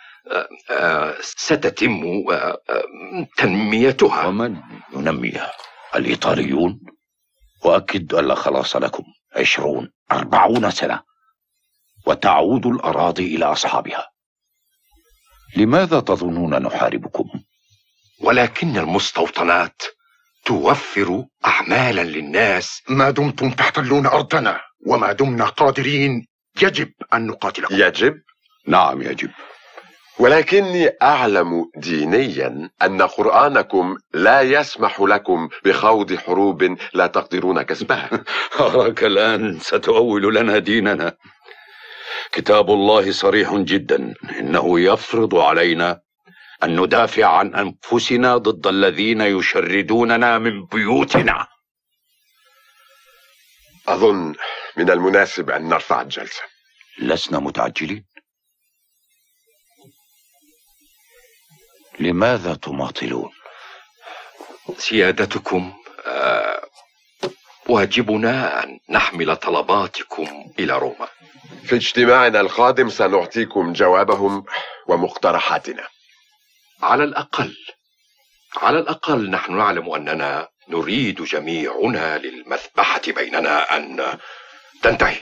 ستتم تنميتها. ومن ينميها؟ الإيطاليون. وأكد أن لا خلاص لكم 20-40 سنة وتعود الأراضي إلى أصحابها. لماذا تظنون نحاربكم؟ ولكن المستوطنات توفر أعمالا للناس. ما دمتم تحتلون أرضنا وما دمنا قادرين يجب أن نقاتلكم. يجب؟ نعم يجب. ولكني أعلم دينيا أن قرآنكم لا يسمح لكم بخوض حروب لا تقدرون كسبها. أراك الآن ستؤول لنا ديننا. كتاب الله صريح جدا، إنه يفرض علينا أن ندافع عن أنفسنا ضد الذين يشردوننا من بيوتنا. أظن من المناسب أن نرفع الجلسة. لسنا متعجلين. لماذا تماطلون؟ سيادتكم، واجبنا أن نحمل طلباتكم إلى روما. في اجتماعنا القادم سنعطيكم جوابهم ومقترحاتنا. على الأقل نحن نعلم أننا نريد جميعنا للمذبحة بيننا أن تنتهي.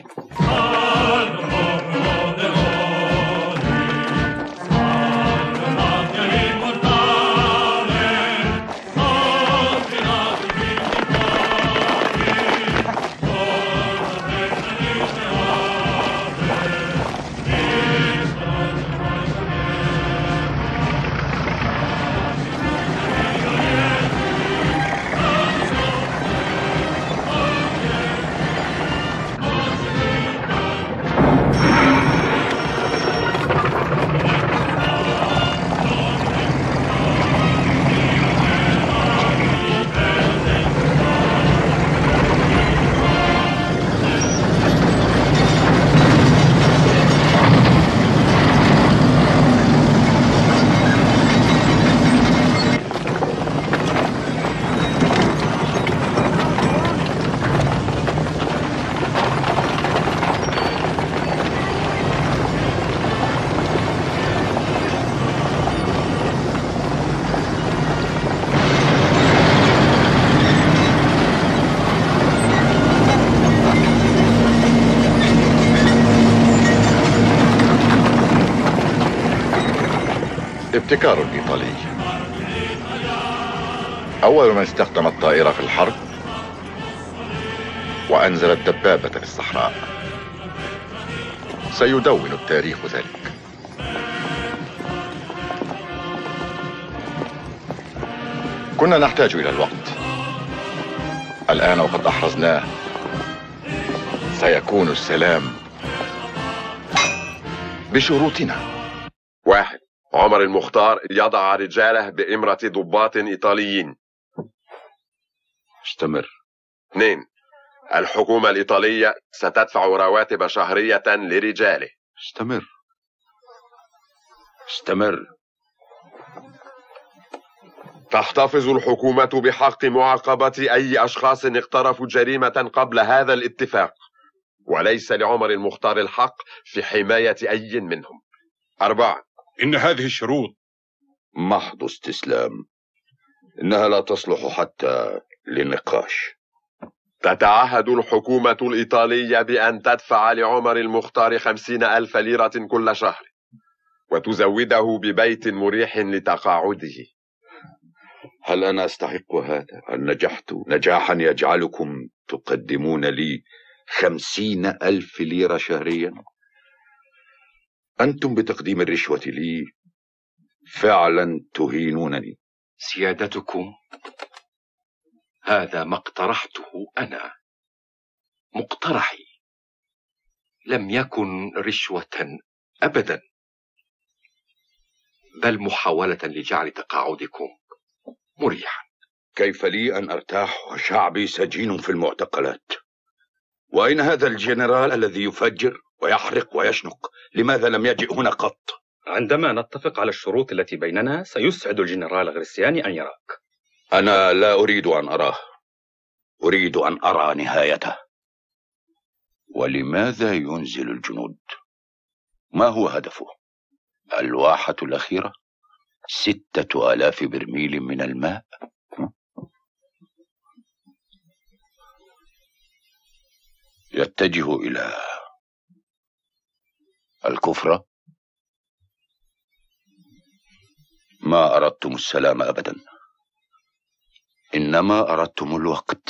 ابتكار إيطالي. أول من استخدم الطائرة في الحرب وأنزل الدبابة في الصحراء. سيدون التاريخ ذلك. كنا نحتاج إلى الوقت. الآن وقد أحرزناه سيكون السلام بشروطنا. 1. عمر المختار يضع رجاله بإمرة ضباط إيطاليين. استمر. 2. الحكومة الإيطالية ستدفع رواتب شهرية لرجاله. استمر. استمر. تحتفظ الحكومة بحق معاقبة أي أشخاص اقترفوا جريمة قبل هذا الاتفاق، وليس لعمر المختار الحق في حماية أي منهم. 4. إن هذه الشروط محض استسلام، إنها لا تصلح حتى للنقاش. تتعهد الحكومة الإيطالية بأن تدفع لعمر المختار 50,000 ليرة كل شهر، وتزوده ببيت مريح لتقاعده. هل أنا أستحق هذا؟ هل نجحت نجاحا يجعلكم تقدمون لي 50,000 ليرة شهريا؟ أنتم بتقديم الرشوة لي فعلا تهينونني. سيادتكم، هذا ما اقترحته أنا. مقترحي لم يكن رشوة أبدا، بل محاولة لجعل تقاعدكم مريحا. كيف لي أن أرتاح وشعبي سجين في المعتقلات؟ وأين هذا الجنرال الذي يفجر ويحرق ويشنق؟ لماذا لم يجئ هنا قط؟ عندما نتفق على الشروط التي بيننا سيسعد الجنرال غريسياني أن يراك. أنا لا أريد أن أراه، أريد أن أرى نهايته. ولماذا ينزل الجنود؟ ما هو هدفه؟ الواحة الأخيرة 6,000 برميل من الماء. يتجه إلى الكفرة. ما أردتم السلام أبدا، إنما أردتم الوقت.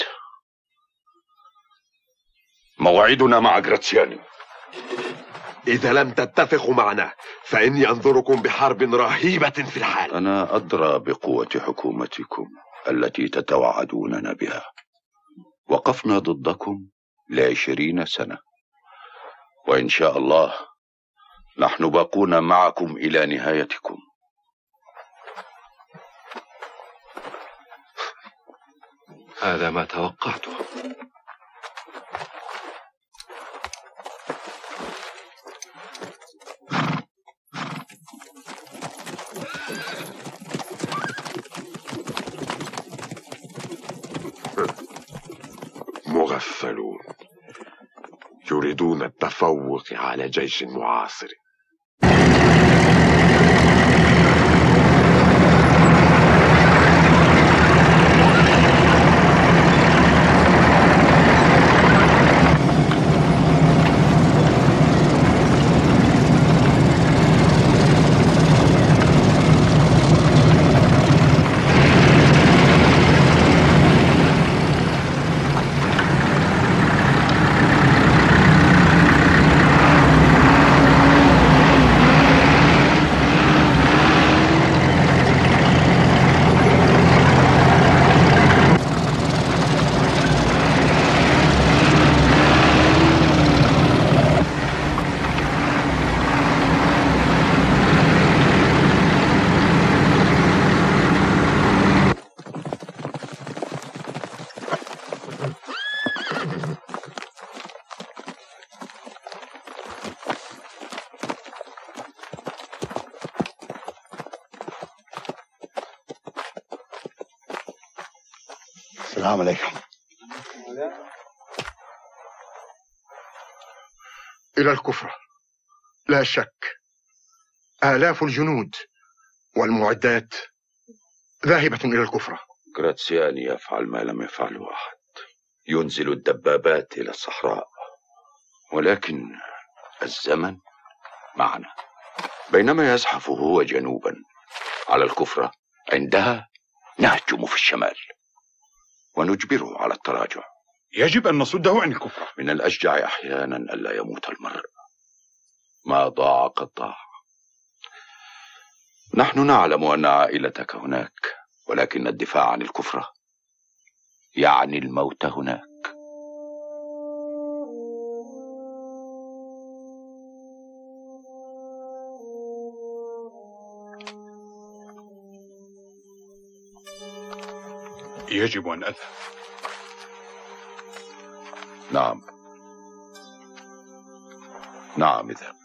موعدنا مع غراتسياني. إذا لم تتفقوا معنا فإني أنظركم بحرب رهيبة في الحال. أنا أدرى بقوة حكومتكم التي تتوعدوننا بها. وقفنا ضدكم ل20 سنة، وإن شاء الله نحن باقون معكم إلى نهايتكم. هذا ما توقعته. مغفلون يريدون التفوق على جيش معاصر. السلام عليكم. إلى الكفرة لا شك. آلاف الجنود والمعدات ذاهبة إلى الكفرة. غراتسياني يفعل ما لم يفعله أحد، ينزل الدبابات إلى الصحراء، ولكن الزمن معنا. بينما يزحف هو جنوبا على الكفرة، عندها نهجم في الشمال ونجبره على التراجع. يجب أن نصده عن الكفرة. من الأشجع أحيانا ألا يموت المرء، ما ضاع قد ضاع. نحن نعلم أن عائلتك هناك، ولكن الدفاع عن الكفرة يعني الموت هناك. يجب أن أذهب. نعم نعم، اذهب.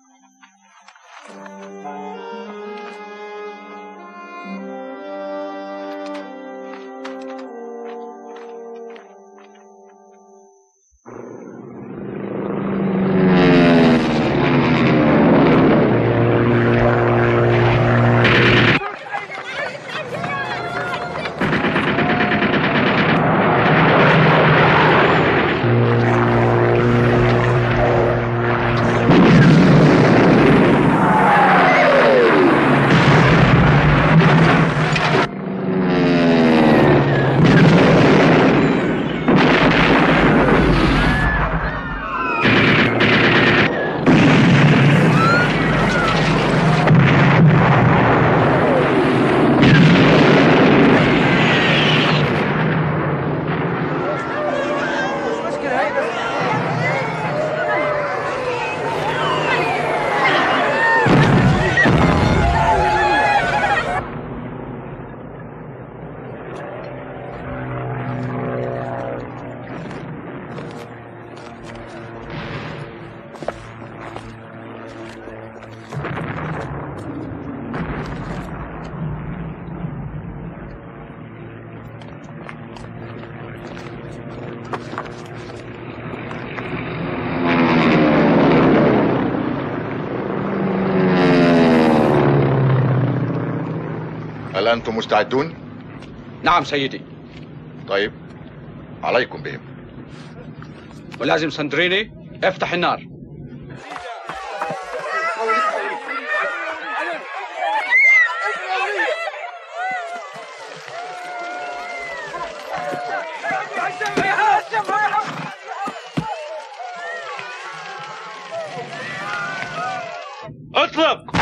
هل أنتم مستعدون؟ نعم سيدي. طيب، عليكم بهم. ولازم سندريني افتح النار. اطلق.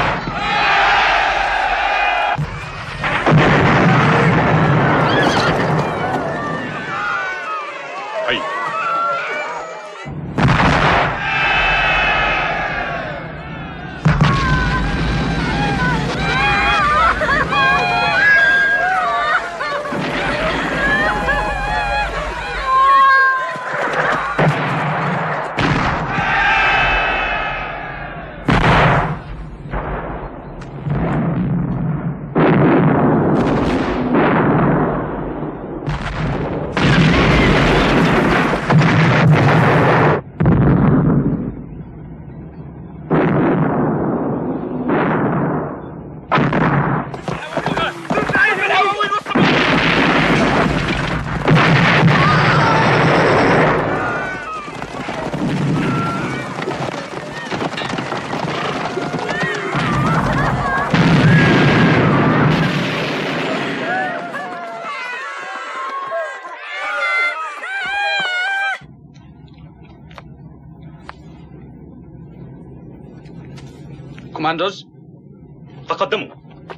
كوماندوز تقدموا.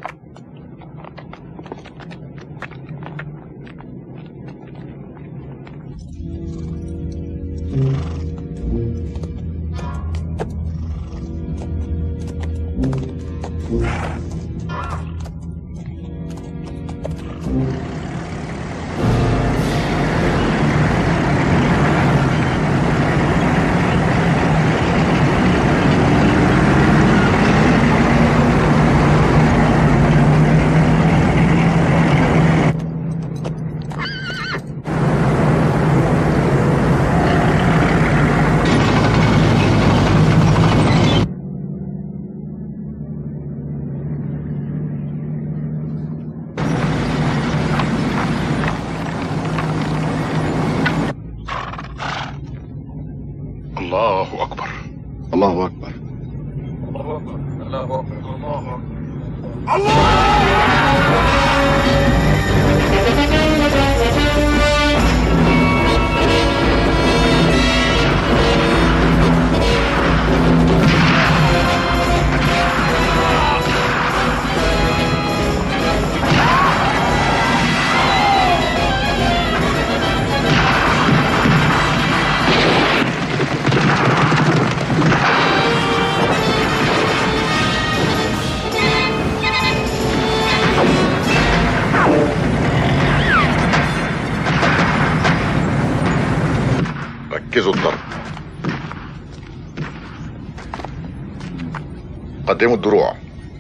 الله أكبر. الله أكبر. الله أكبر. الله أكبر. الله أكبر. الله ركزوا الضرب. قدموا الدروع.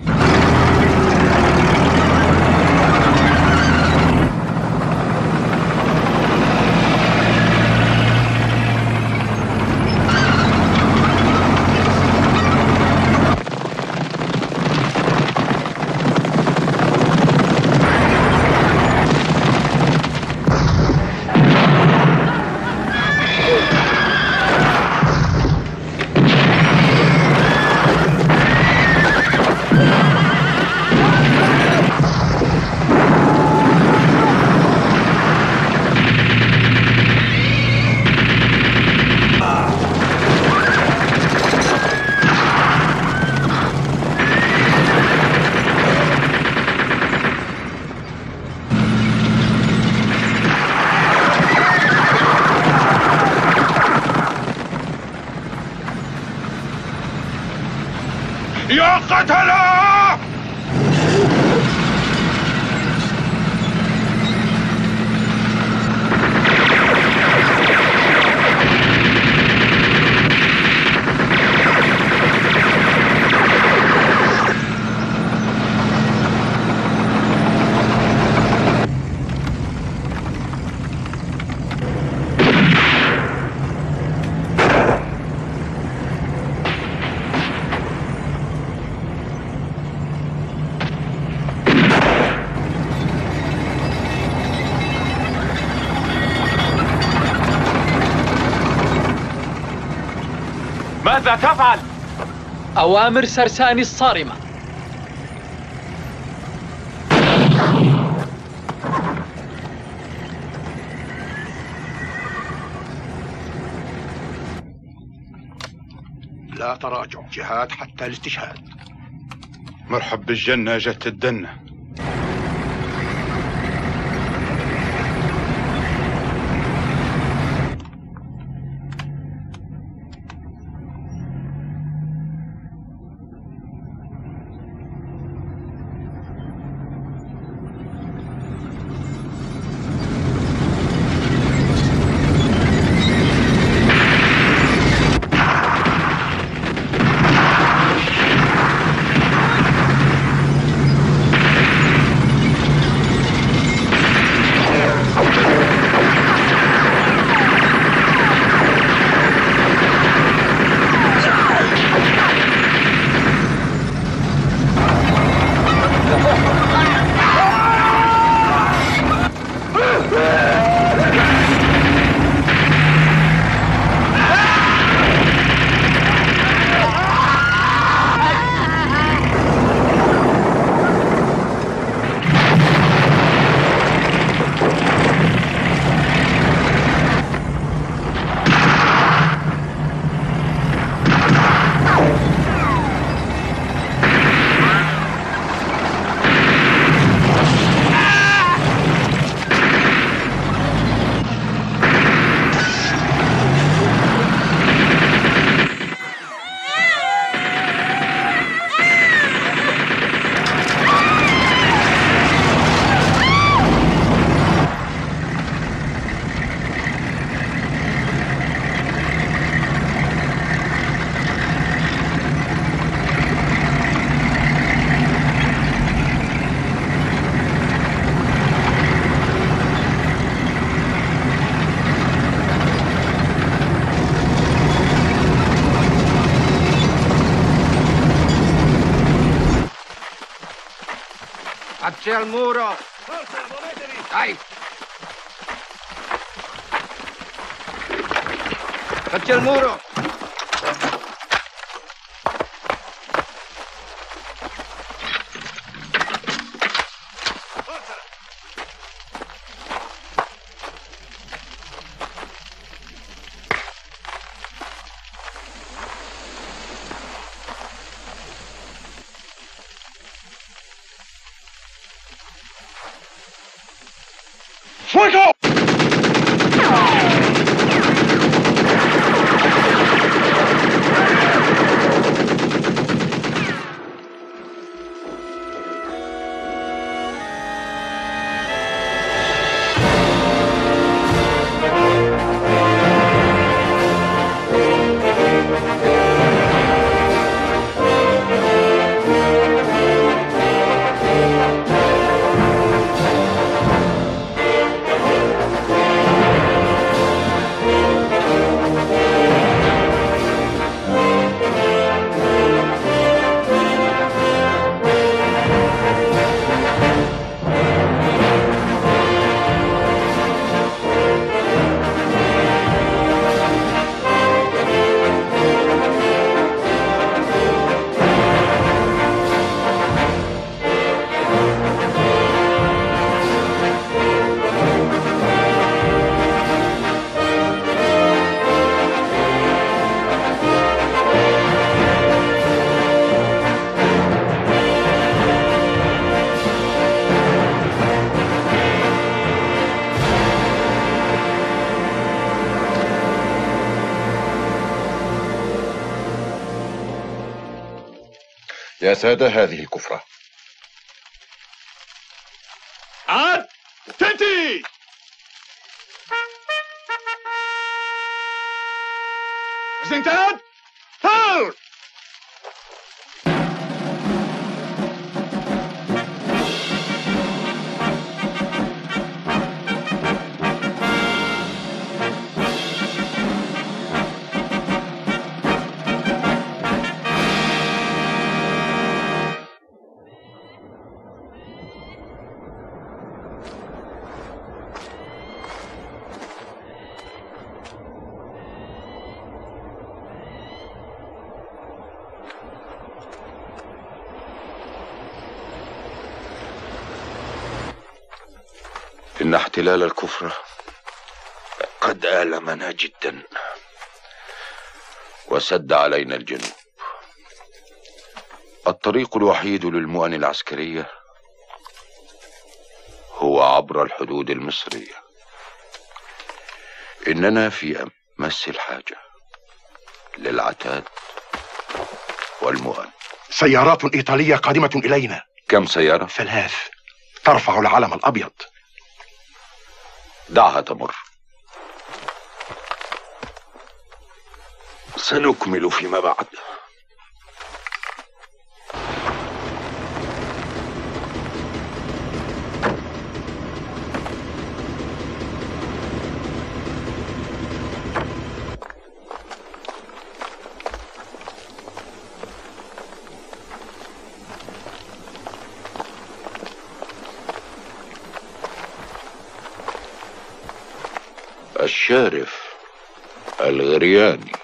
يا قتلة! ماذا تفعل؟ أوامر سرساني الصارمة. لا تراجع، جهاد حتى الاستشهاد. مرحب بالجنة جت الدنة. C'è al muro! Dai! C'è al muro! ¡Fuego! يا سادة هذه الكفرة. عاد تنتي زنتاد هار إن احتلال الكفر قد آلمنا جدا وسد علينا الجنوب. الطريق الوحيد للمؤن العسكرية هو عبر الحدود المصرية. إننا في أمس الحاجة للعتاد والمؤن. سيارات إيطالية قادمة إلينا. كم سيارة؟ 3 ترفع العلم الأبيض. دعها تمر، سنكمل فيما بعد. الشارف الغرياني.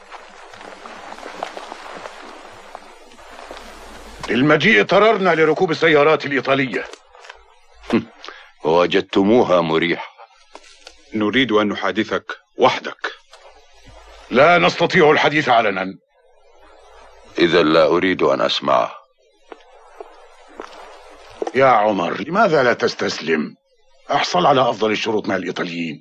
للمجيء اضطررنا لركوب السيارات الإيطالية. وجدتموها مريحة. نريد أن نحادثك وحدك. لا نستطيع الحديث علنا. إذا لا أريد أن أسمعه. يا عمر، لماذا لا تستسلم؟ احصل على أفضل الشروط مع الإيطاليين.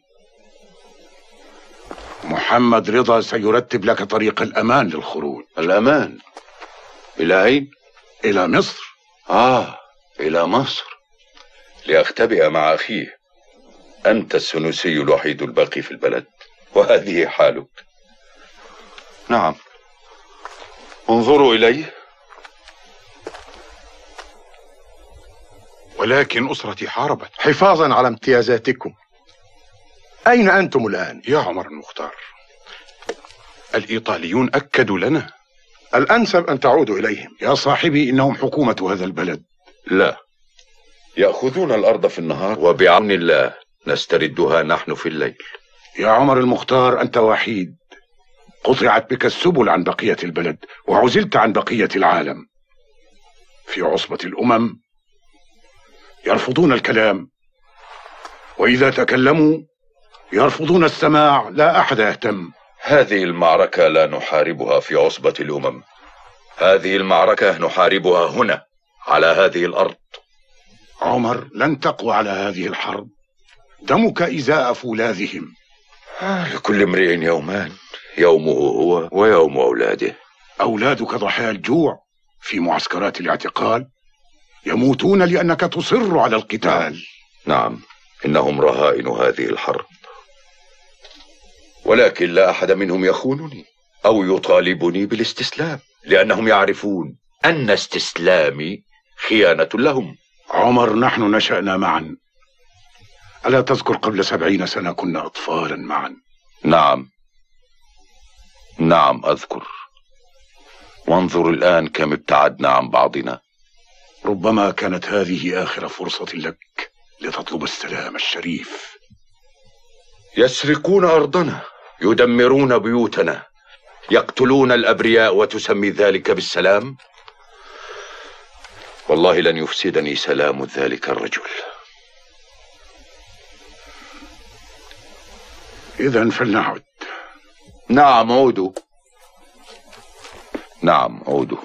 محمد رضا سيرتب لك طريق الأمان للخروج. الأمان؟ إلى أين؟ إلى مصر. إلى مصر لأختبئ مع أخيه. أنت السنوسي الوحيد الباقي في البلد وهذه حالك. نعم، انظروا إليه. ولكن أسرتي حاربت حفاظا على امتيازاتكم. أين أنتم الآن؟ يا عمر المختار، الإيطاليون أكدوا لنا. الأنسب أن تعودوا إليهم. يا صاحبي، إنهم حكومة هذا البلد. لا، يأخذون الأرض في النهار وبعون الله نستردها نحن في الليل. يا عمر المختار، أنت وحيد. قطعت بك السبل عن بقية البلد وعزلت عن بقية العالم. في عصبة الأمم يرفضون الكلام، وإذا تكلموا يرفضون السماع. لا أحد يهتم. هذه المعركة لا نحاربها في عصبة الأمم. هذه المعركة نحاربها هنا على هذه الأرض. عمر، لن تقوى على هذه الحرب. دمك إزاء فولاذهم. لكل امرئ يومان، يومه هو ويوم أولاده. أولادك ضحايا الجوع في معسكرات الاعتقال، يموتون لأنك تصر على القتال. نعم، إنهم رهائن هذه الحرب، ولكن لا أحد منهم يخونني أو يطالبني بالاستسلام، لأنهم يعرفون أن استسلامي خيانة لهم. عمر، نحن نشأنا معا. ألا تذكر قبل 70 سنة كنا أطفالا معا؟ نعم أذكر. وانظر الآن كم ابتعدنا عن بعضنا. ربما كانت هذه آخر فرصة لك لتطلب السلام الشريف. يسرقون أرضنا، يدمرون بيوتنا، يقتلون الأبرياء وتسمي ذلك بالسلام؟ والله لن يفسدني سلام ذلك الرجل. إذن فلنعد. نعم عودوا. نعم عودوا.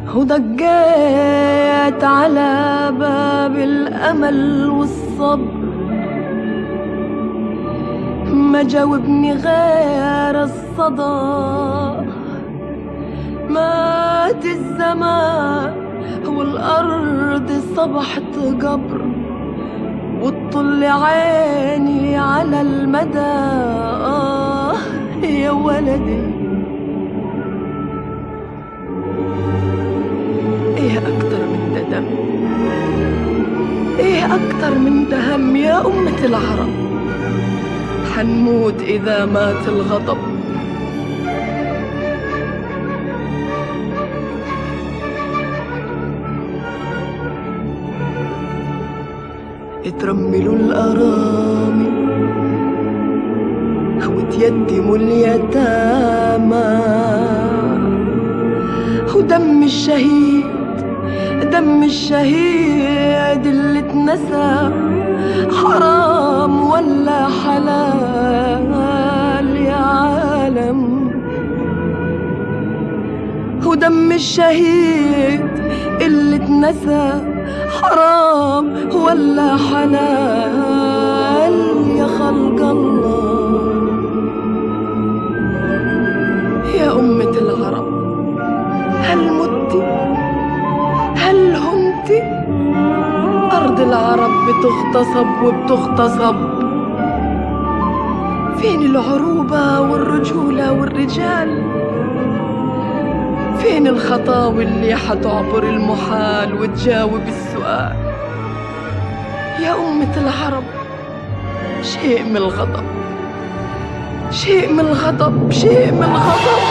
ودقيت على باب الأمل والصبر، ما جاوبني غير الصدى. مات الزمان والأرض صبحت قبر، وتطل عيني على المدى. يا ولدي ايه اكتر من ده دم، ايه اكتر من ده هم يا أمة العرب. حنموت اذا مات الغضب. اترملوا الأرامل وتيتموا اليتامى، ودم الشهيد دم الشهيد اللي اتنسى حرام ولا حلال يا عالم. ودم الشهيد اللي اتنسى حرام ولا حلال يا خلق الله. يا أمة العرب هل متي هل هنتي؟ أرض العرب بتغتصب وبتغتصب. فين العروبة والرجولة والرجال؟ فين الخطاوي اللي حتعبر المحال وتجاوب السؤال؟ يا أمة العرب شيء من الغضب، شيء من الغضب، شيء من الغضب.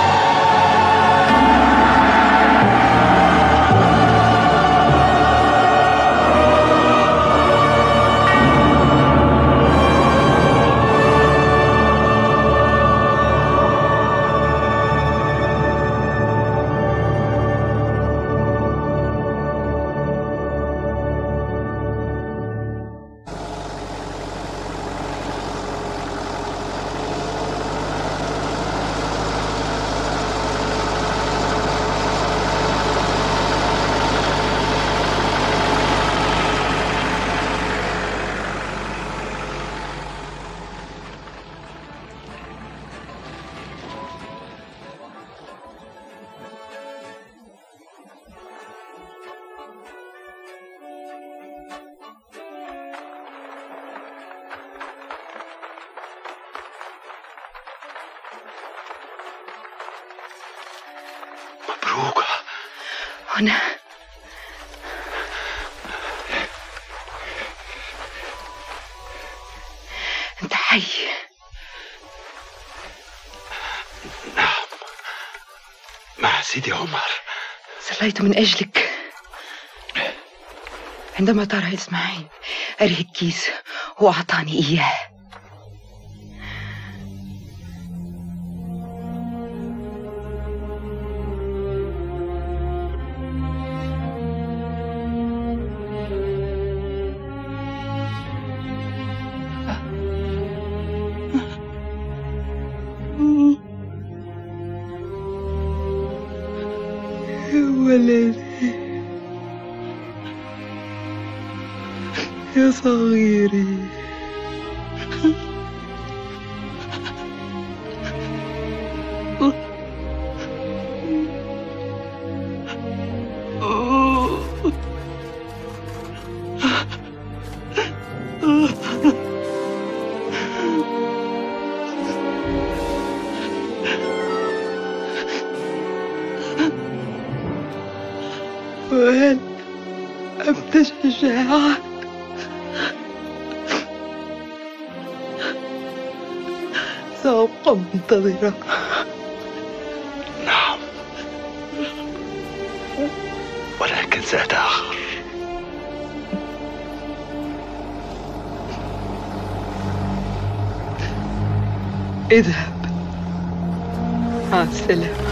مبروك. هنا أنت حي. نعم مع سيدي عمر. صليت من أجلك. عندما طرح إسماعيل أريه الكيس وأعطاني إياه. ولدي يا صغيري. وهل أبدى شجاعة سأبقى منتظرة. نعم ولكن سأتأخر. اذهب مع السلامة.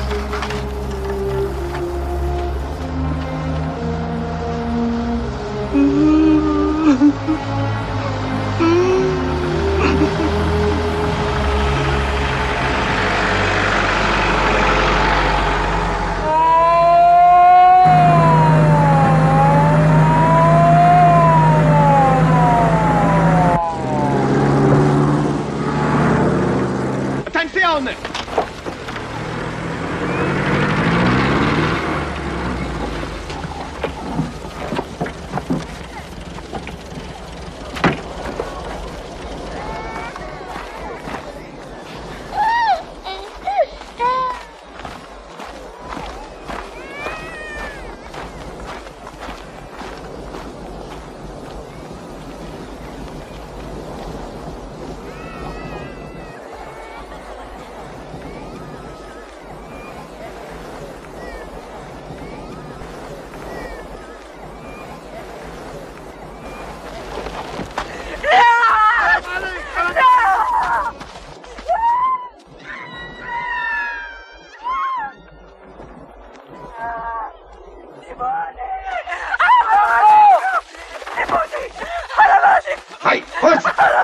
هاي خذ.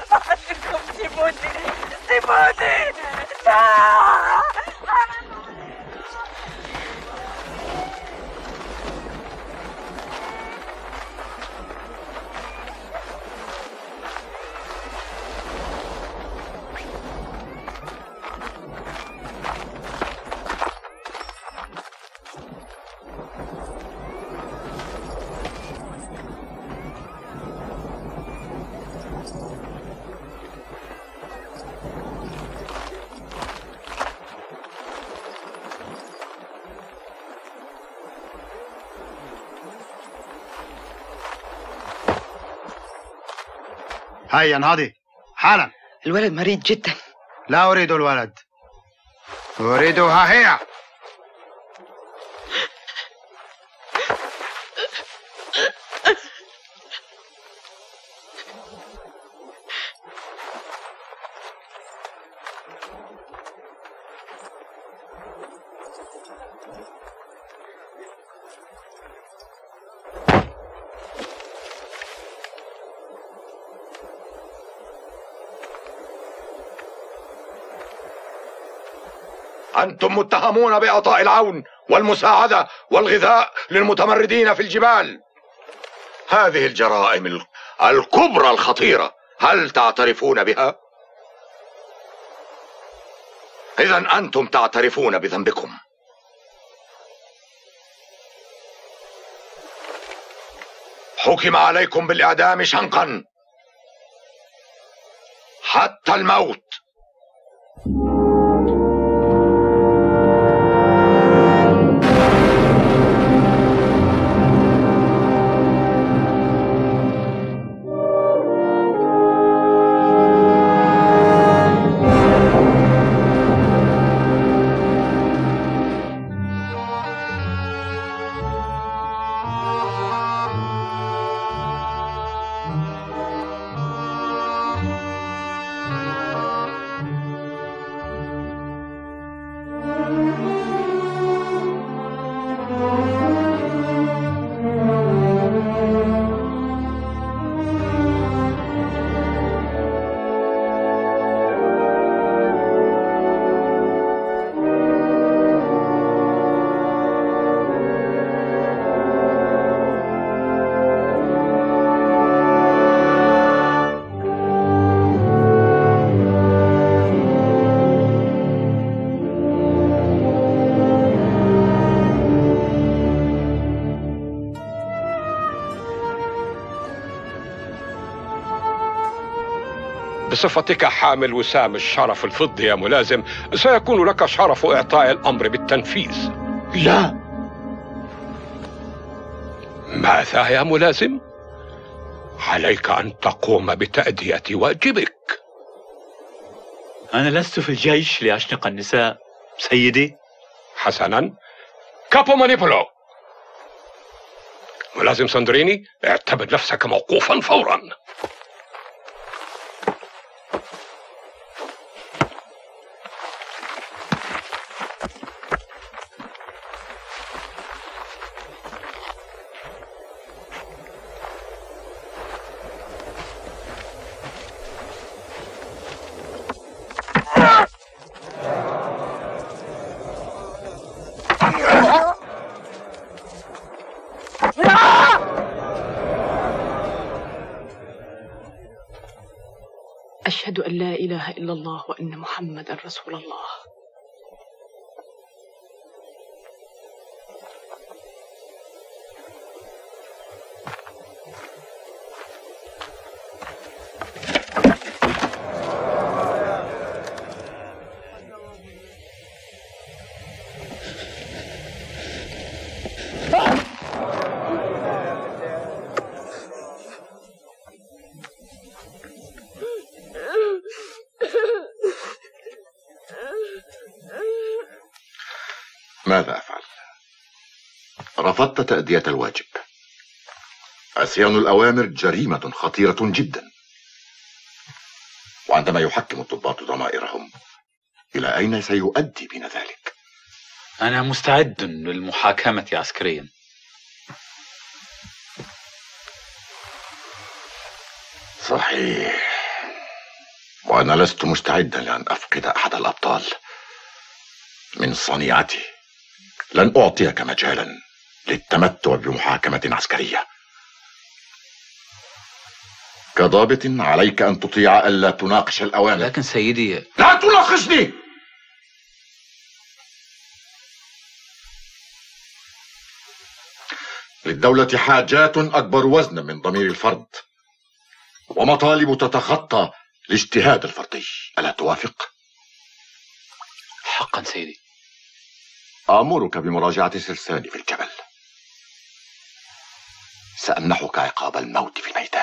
سيبوني. هيا انهضي حالا. الولد مريض جدا. لا أريد الولد، أريدها هي. أنتم متهمون بإعطاء العون والمساعدة والغذاء للمتمردين في الجبال. هذه الجرائم الكبرى الخطيرة، هل تعترفون بها؟ إذن أنتم تعترفون بذنبكم. حكم عليكم بالإعدام شنقا حتى الموت. بصفتك حامل وسام الشرف الفضي يا ملازم، سيكون لك شرف إعطاء الأمر بالتنفيذ. لا. ماذا يا ملازم؟ عليك أن تقوم بتأدية واجبك. أنا لست في الجيش لأشنق النساء سيدي. حسنا، كابو مانيبولو. ملازم ساندريني، اعتبر نفسك موقوفا فورا. أشهد أن لا إله إلا الله وأن محمدا رسول الله. ماذا أفعل؟ رفضت تأدية الواجب. عصيان الأوامر جريمة خطيرة جدا، وعندما يحكم الضباط ضمائرهم إلى أين سيؤدي بنا ذلك؟ أنا مستعد للمحاكمة عسكريا. صحيح، وأنا لست مستعدا لأن أفقد أحد الأبطال. من صنيعتي لن أعطيك مجالا للتمتع بمحاكمة عسكرية. كضابط عليك أن تطيع ألا تناقش الأوامر. لكن سيدي، لا تناقشني. للدولة حاجات أكبر وزنا من ضمير الفرد، ومطالب تتخطى الاجتهاد الفردي. ألا توافق؟ حقا سيدي. آمرك بمراجعة سلساني في الجبل. سأمنحك عقاب الموت في الميدان.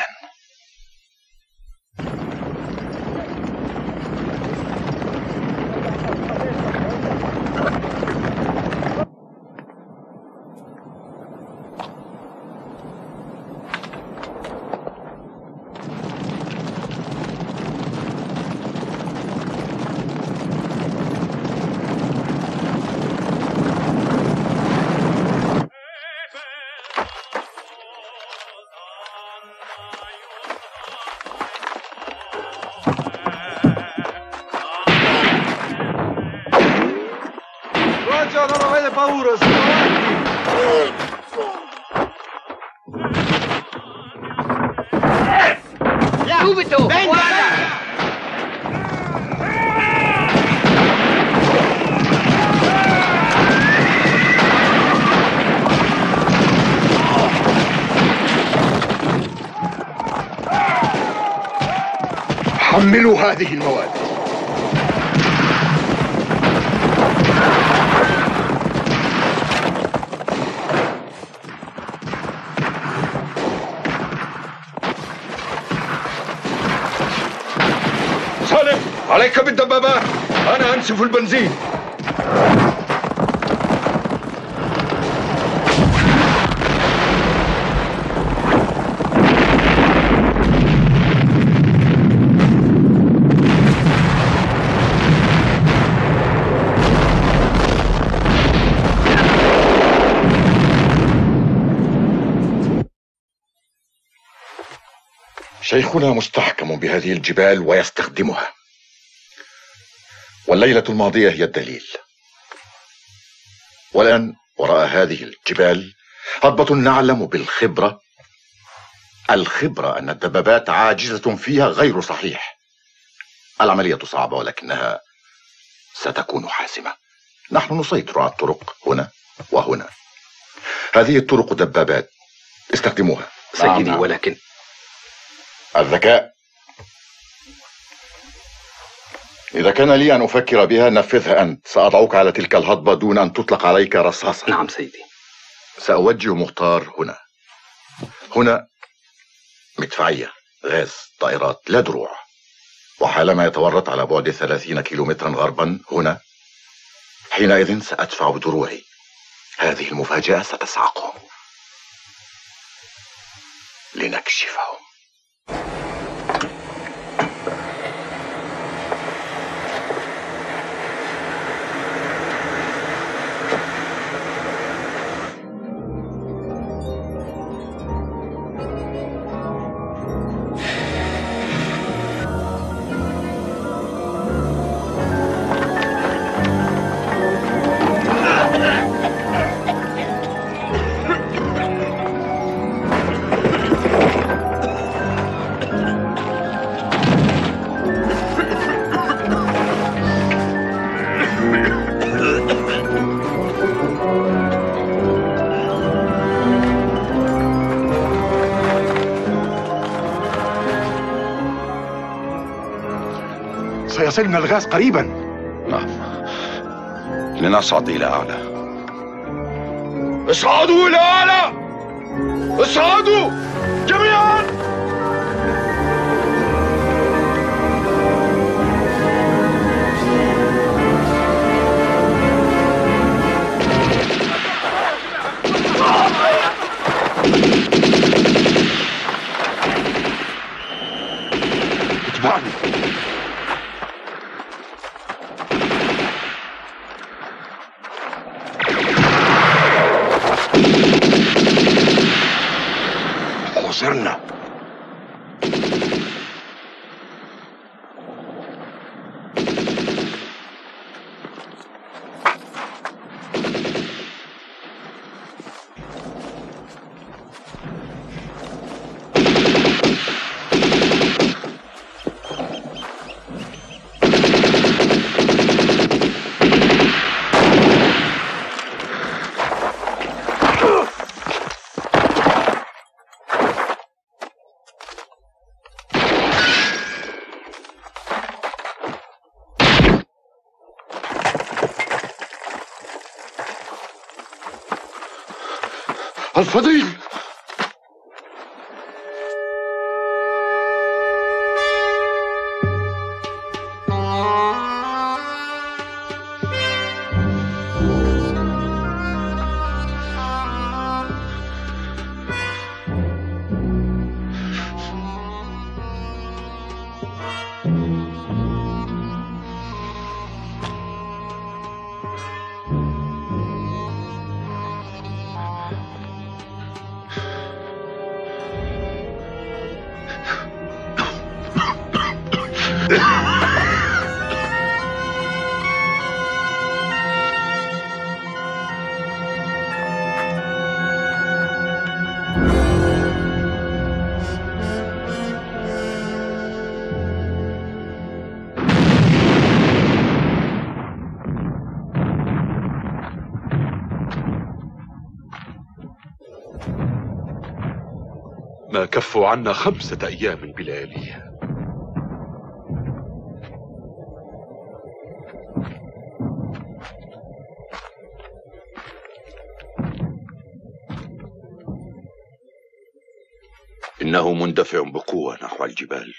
Subito! حملوا هذه المواد. سالم، عليك بالدبابات، أنا أنسف البنزين. شيخنا مستحكم بهذه الجبال ويستخدمها، والليلة الماضية هي الدليل. والآن وراء هذه الجبال هضبة نعلم بالخبرة أن الدبابات عاجزة فيها غير صحيح. العملية صعبة ولكنها ستكون حاسمة. نحن نسيطر على الطرق هنا وهنا. هذه الطرق دبابات استخدموها. سيدي، ولكن الذكاء. إذا كان لي أن أفكر بها نفذها أنت. سأضعك على تلك الهضبة دون أن تطلق عليك رصاصا. نعم سيدي. سأوجه مختار هنا. هنا مدفعية، غاز، طائرات، لا دروع. وحالما يتورط على بعد 30 كيلومترا غربا هنا، حينئذ سأدفع بدروعي. هذه المفاجأة ستسعقهم لنكشفهم. سيصلنا الغاز قريبا. نعم، لنصعد إلى أعلى. اصعدوا إلى أعلى، اصعدوا جميعا. اتبعني. خسرنا. الفضيل، ما كفوا عنا 5 أيام بلياليها. إنه مندفع بقوة نحو الجبال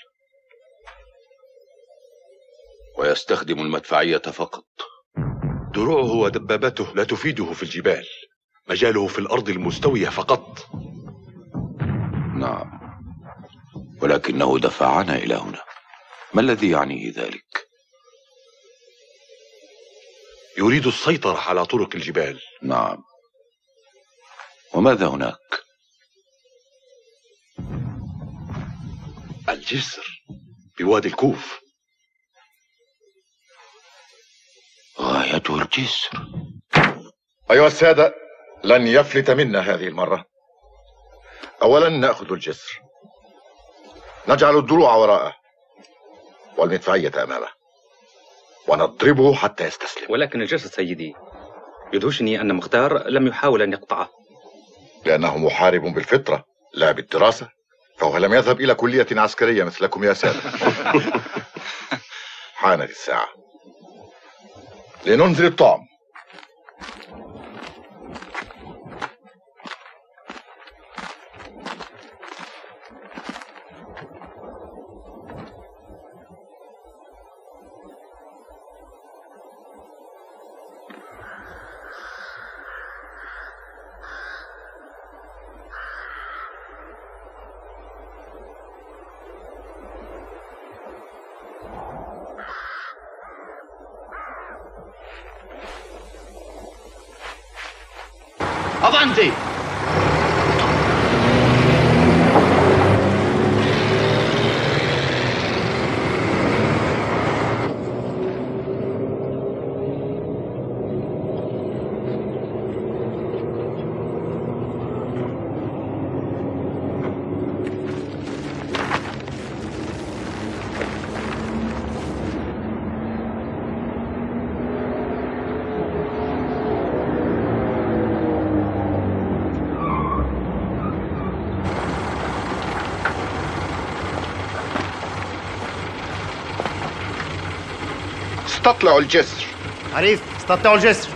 ويستخدم المدفعية فقط. دروعه ودبابته لا تفيده في الجبال، مجاله في الأرض المستوية فقط. نعم، ولكنه دفعنا إلى هنا. ما الذي يعنيه ذلك؟ يريد السيطرة على طرق الجبال. نعم، وماذا هناك؟ الجسر بوادي الكوف. غايته الجسر. أيها السادة، لن يفلت منا هذه المرة. أولا نأخذ الجسر، نجعل الدروع وراءه والمدفعية أمامه ونضربه حتى يستسلم. ولكن الجسر سيدي، يدهشني أن مختار لم يحاول أن يقطعه. لأنه محارب بالفطرة لا بالدراسة، فهو لم يذهب إلى كلية عسكرية مثلكم يا سادة. حانت الساعة لننزل الطعم. Avanti! استطلعوا الجسر. عريف، استطلعوا الجسر.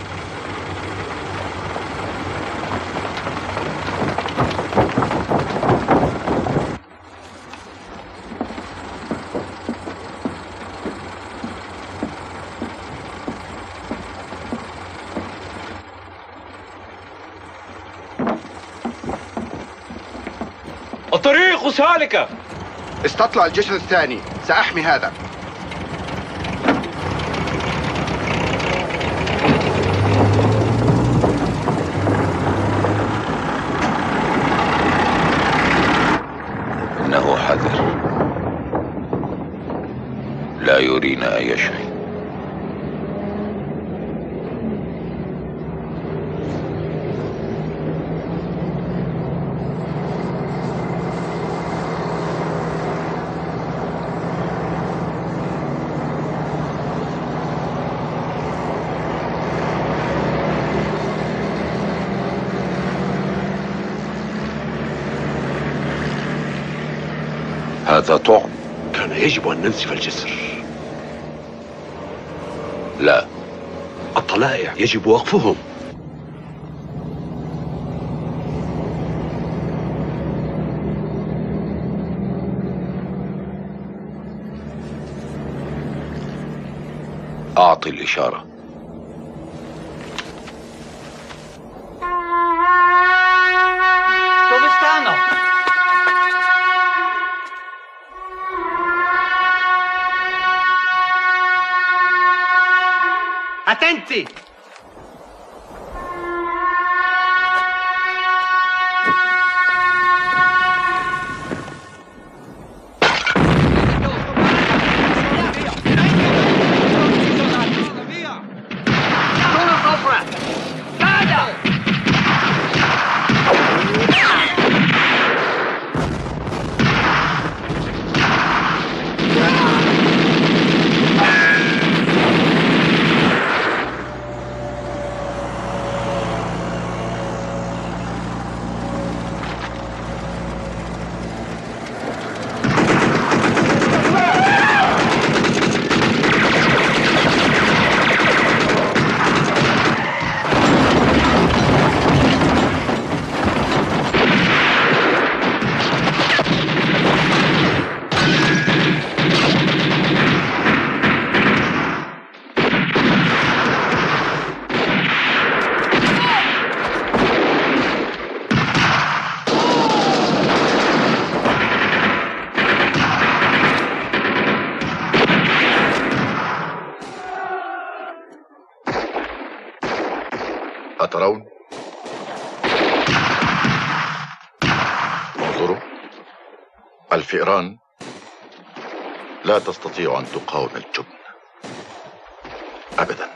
الطريق سالكة. استطلع الجسر الثاني، سأحمي هذا. أثناء يشري. هذا طعم. كان يجب أن ننسف الجسر. لا، الطلائع يجب وقفهم. أعطي الإشارة. Attenti! أترون؟ انظروا، الفئران لا تستطيع أن تقاوم الجبن أبدا.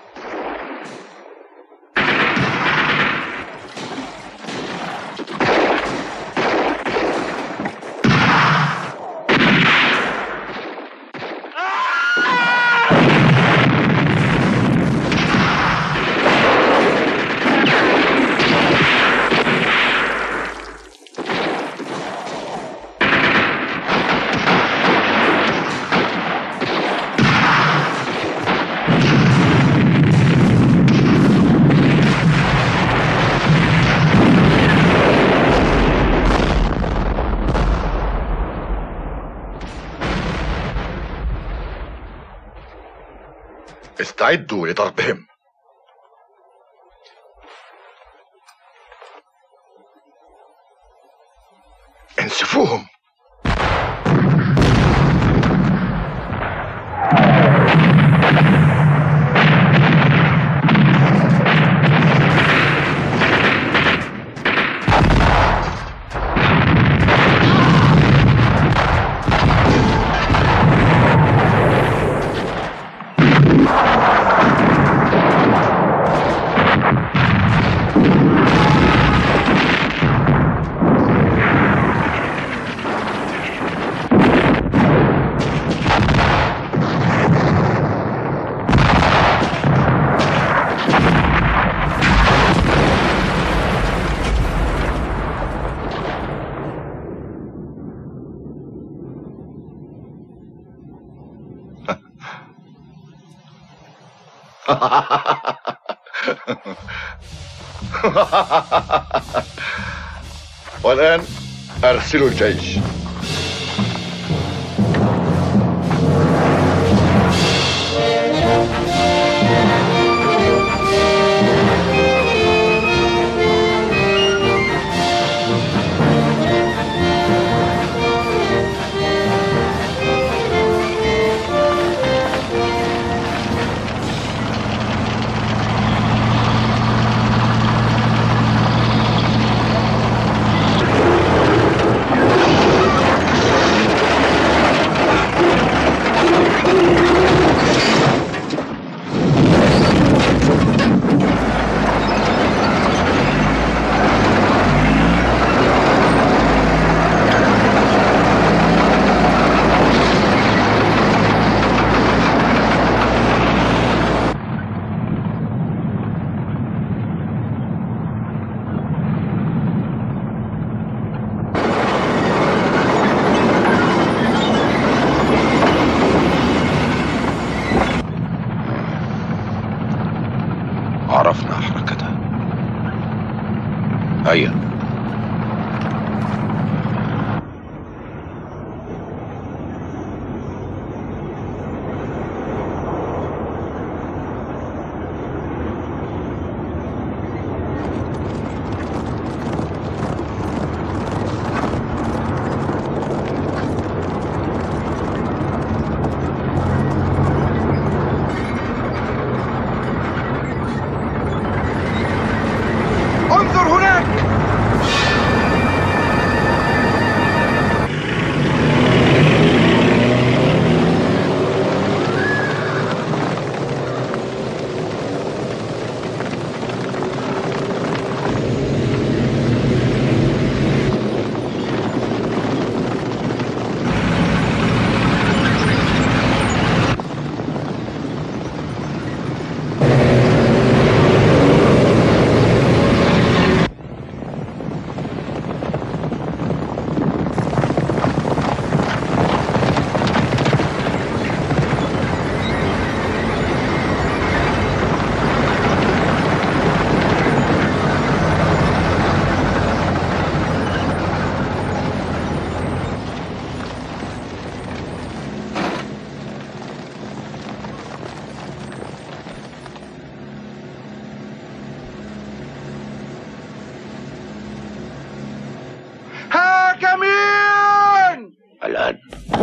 استعدوا لضربهم. انسفوهم. والآن أرسلوا الجيش. أثناء حركتها. هيا. الآن.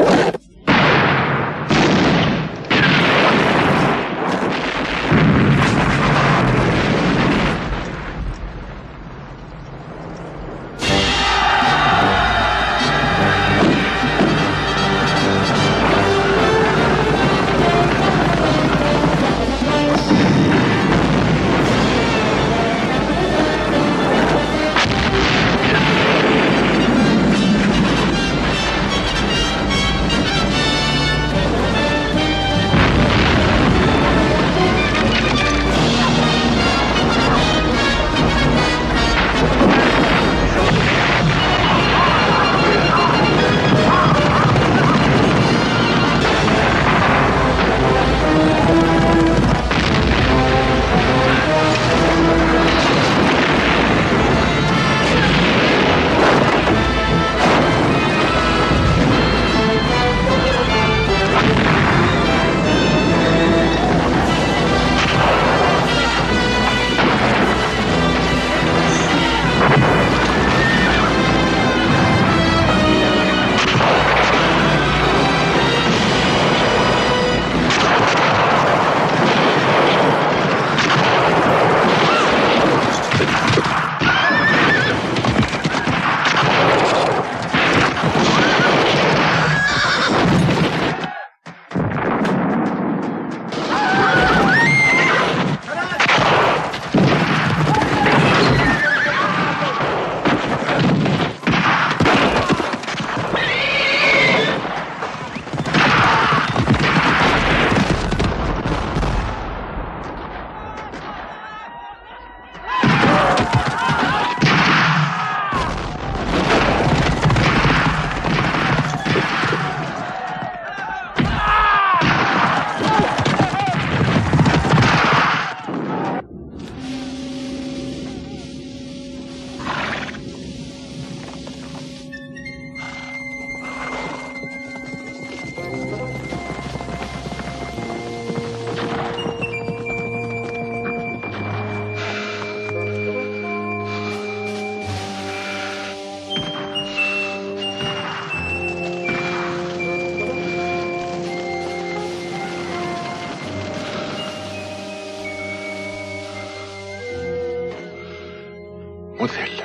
مذهل،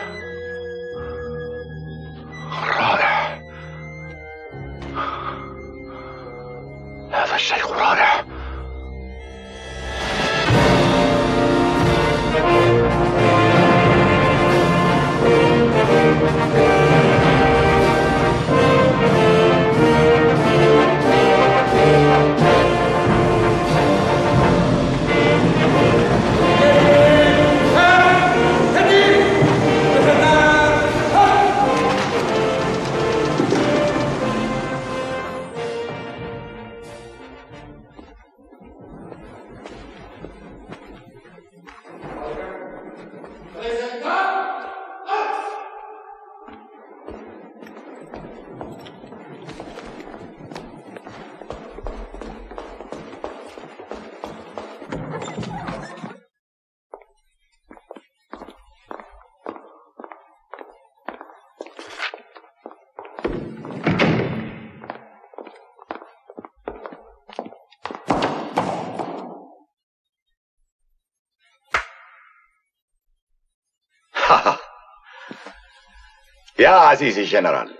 رائع، هذا الشيخ رائع. يا عزيزي الجنرال،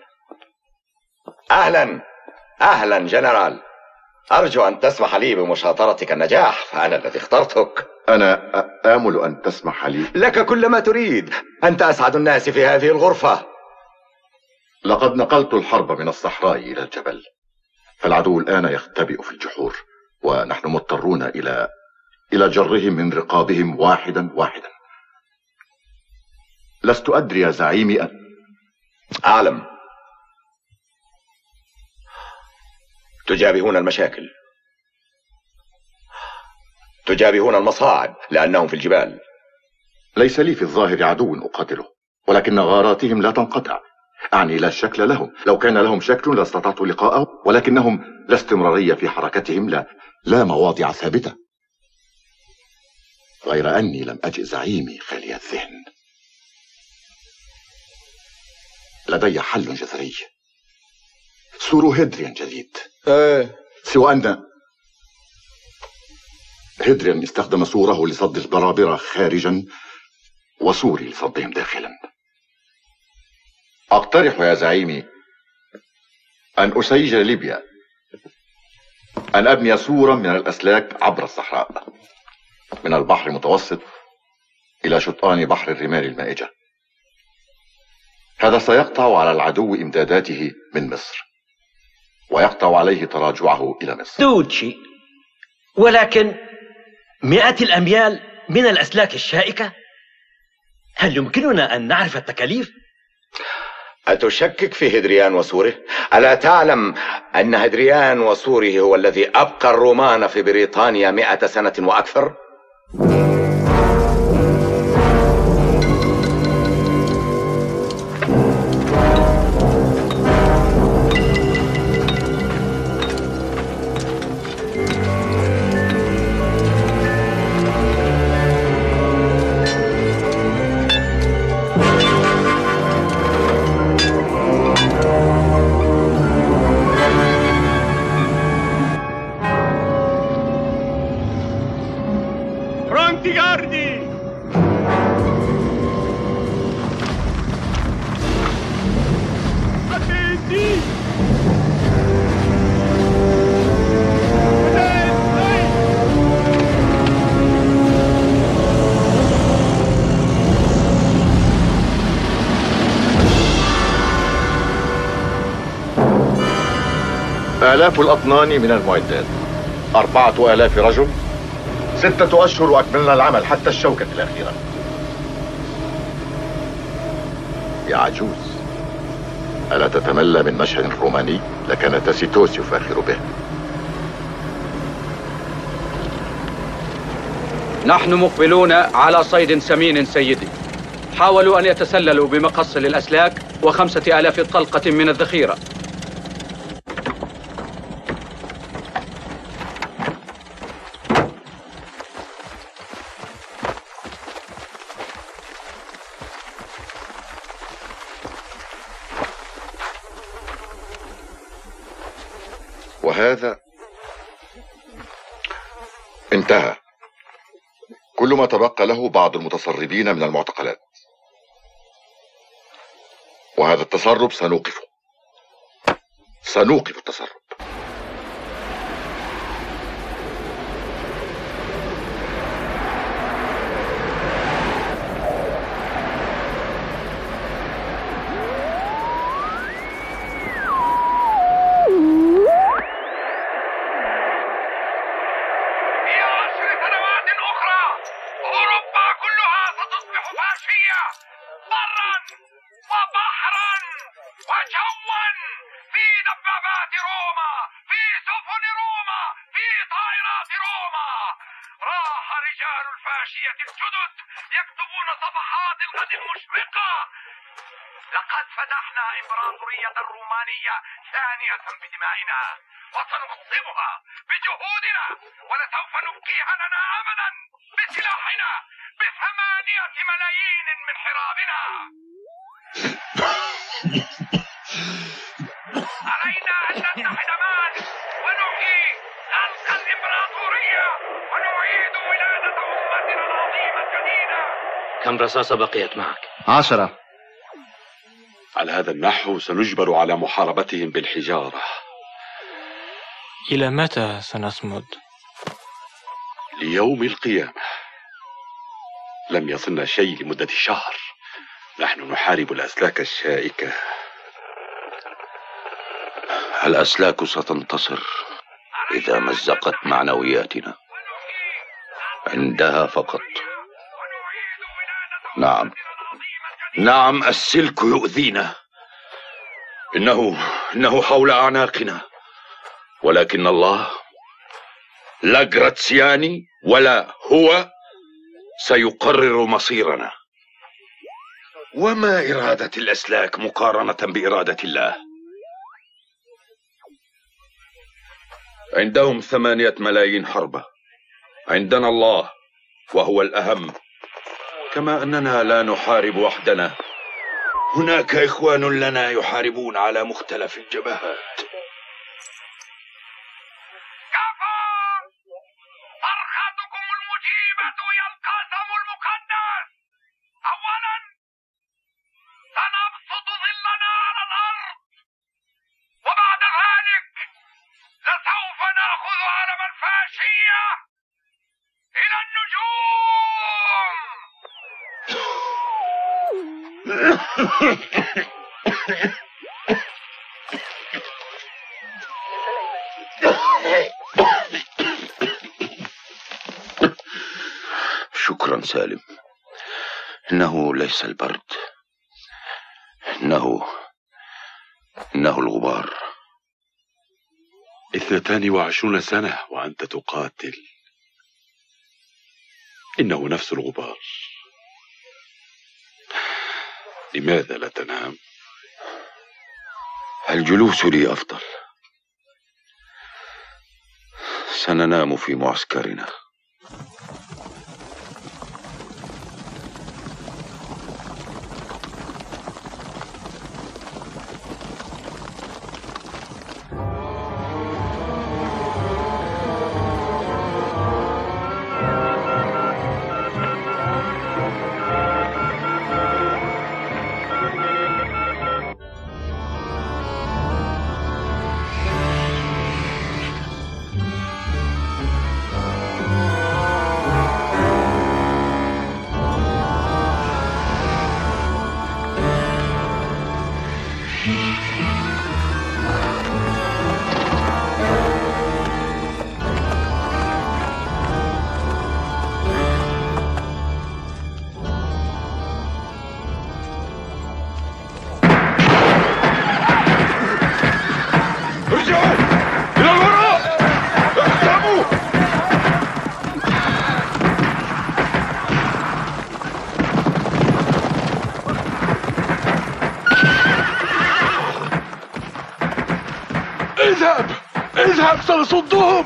أهلا أهلا جنرال، أرجو أن تسمح لي بمشاطرتك النجاح، فأنا الذي اخترتك. أنا آمل أن تسمح لي. لك كل ما تريد، أنت أسعد الناس في هذه الغرفة. لقد نقلت الحرب من الصحراء إلى الجبل، فالعدو الآن يختبئ في الجحور، ونحن مضطرون إلى جرهم من رقابهم واحدا واحدا. لست أدري يا زعيمي أعلم. تجابهون المشاكل، تجابهون المصاعب لأنهم في الجبال. ليس لي في الظاهر عدو أقاتله، ولكن غاراتهم لا تنقطع. أعني لا شكل لهم، لو كان لهم شكل لاستطعت لقاءهم، ولكنهم لا استمرارية في حركتهم، لا مواضع ثابتة. غير أني لم أجئ زعيمي خالي الذهن. لدي حل جذري، سور هيدريان جديد. سوى أن هيدريان استخدم سوره لصد البرابرة خارجا وسوري لصدهم داخلا. أقترح يا زعيمي أن أسيج ليبيا، أن أبني سورا من الأسلاك عبر الصحراء من البحر المتوسط إلى شطآن بحر الرمال المائجة. هذا سيقطع على العدو إمداداته من مصر، ويقطع عليه تراجعه إلى مصر. دوتشي، ولكن 100 الأميال من الأسلاك الشائكة، هل يمكننا أن نعرف التكاليف؟ أتشكك في هدريان وسوره؟ ألا تعلم أن هدريان وسوره هو الذي أبقى الرومان في بريطانيا 100 سنة وأكثر؟ آلاف الأطنان من المعدات، 4000 رجل، 6 أشهر وأكملنا العمل حتى الشوكة الأخيرة. يا عجوز، ألا تتملى من مشهد روماني لكان تاسيتوس يفاخر به؟ نحن مقبلون على صيد سمين سيدي. حاولوا أن يتسللوا بمقص للأسلاك و5000 طلقة من الذخيرة. وهذا انتهى. كل ما تبقى له بعض المتسربين من المعتقلات، وهذا التسرب سنوقف التسرب. لقد فتحنا إمبراطورية الرومانية ثانية بدمائنا، وسنحطمها بجهودنا، ولسوف نبقيها لنا أبدا بسلاحنا، ب8 ملايين من حرابنا. علينا أن نتحد معا ونحيي خلق الإمبراطورية، ونعيد ولادة أمتنا العظيمة الجديدة. كم رصاصة بقيت معك؟ 10. على هذا النحو سنجبر على محاربتهم بالحجارة. إلى متى سنصمد؟ ليوم القيامة. لم يصلنا شيء لمدة شهر. نحن نحارب الأسلاك الشائكة. الأسلاك ستنتصر إذا مزقت معنوياتنا، عندها فقط. نعم السلك يؤذينا، إنه حول أعناقنا، ولكن الله لا جراتسياني ولا هو سيقرر مصيرنا. وما إرادة الأسلاك مقارنة بإرادة الله؟ عندهم 8 ملايين حربة، عندنا الله وهو الأهم. كما أننا لا نحارب وحدنا، هناك إخوان لنا يحاربون على مختلف الجبهات. صرختكم المجيبة يا القاسم المقدس. أولا سنبسط ظلنا على الأرض، وبعد ذلك لسوف نأخذ علم الفاشية إلى النجوم. شكرا سالم. إنه ليس البرد، إنه الغبار. 22 سنة وأنت تقاتل. إنه نفس الغبار. لماذا لا تنام؟ الجلوس لي أفضل. سننام في معسكرنا. اذهب سنصدهم.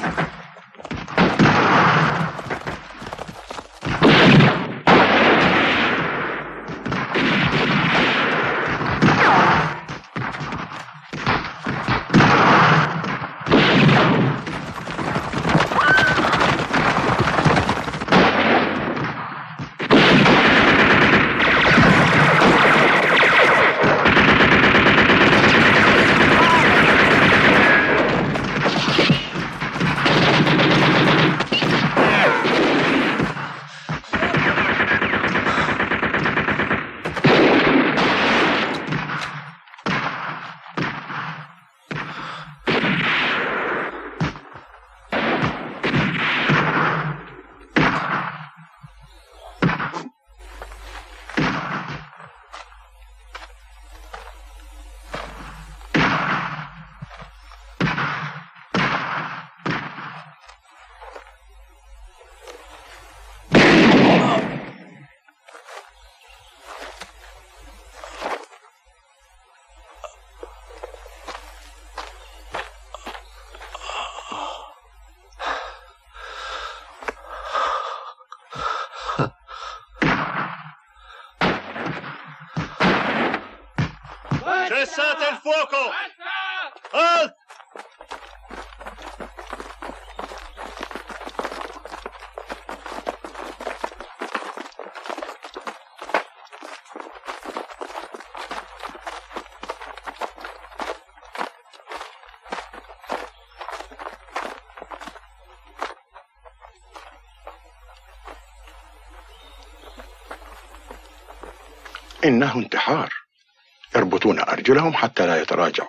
Cessate il fuoco! Halt! إنه انتحار، يربطون أرجلهم حتى لا يتراجعوا.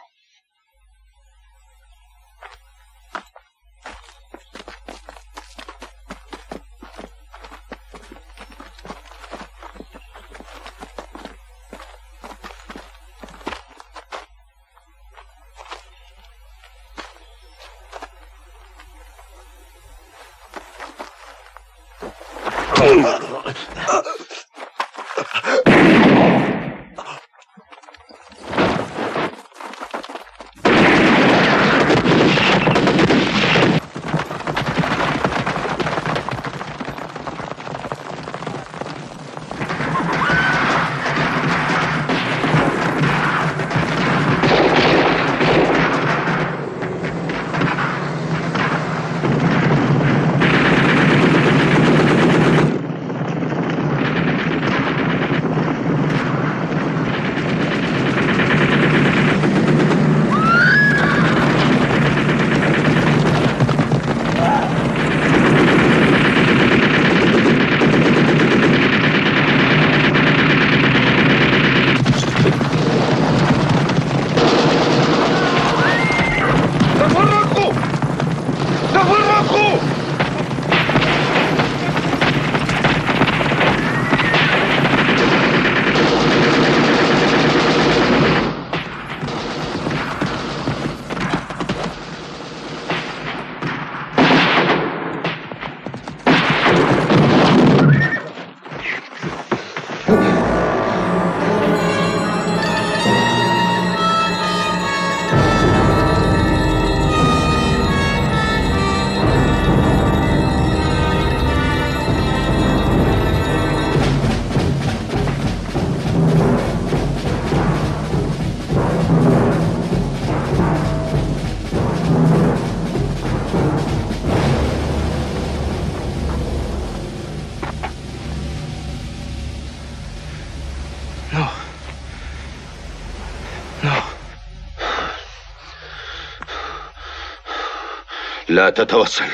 لا تتوسل،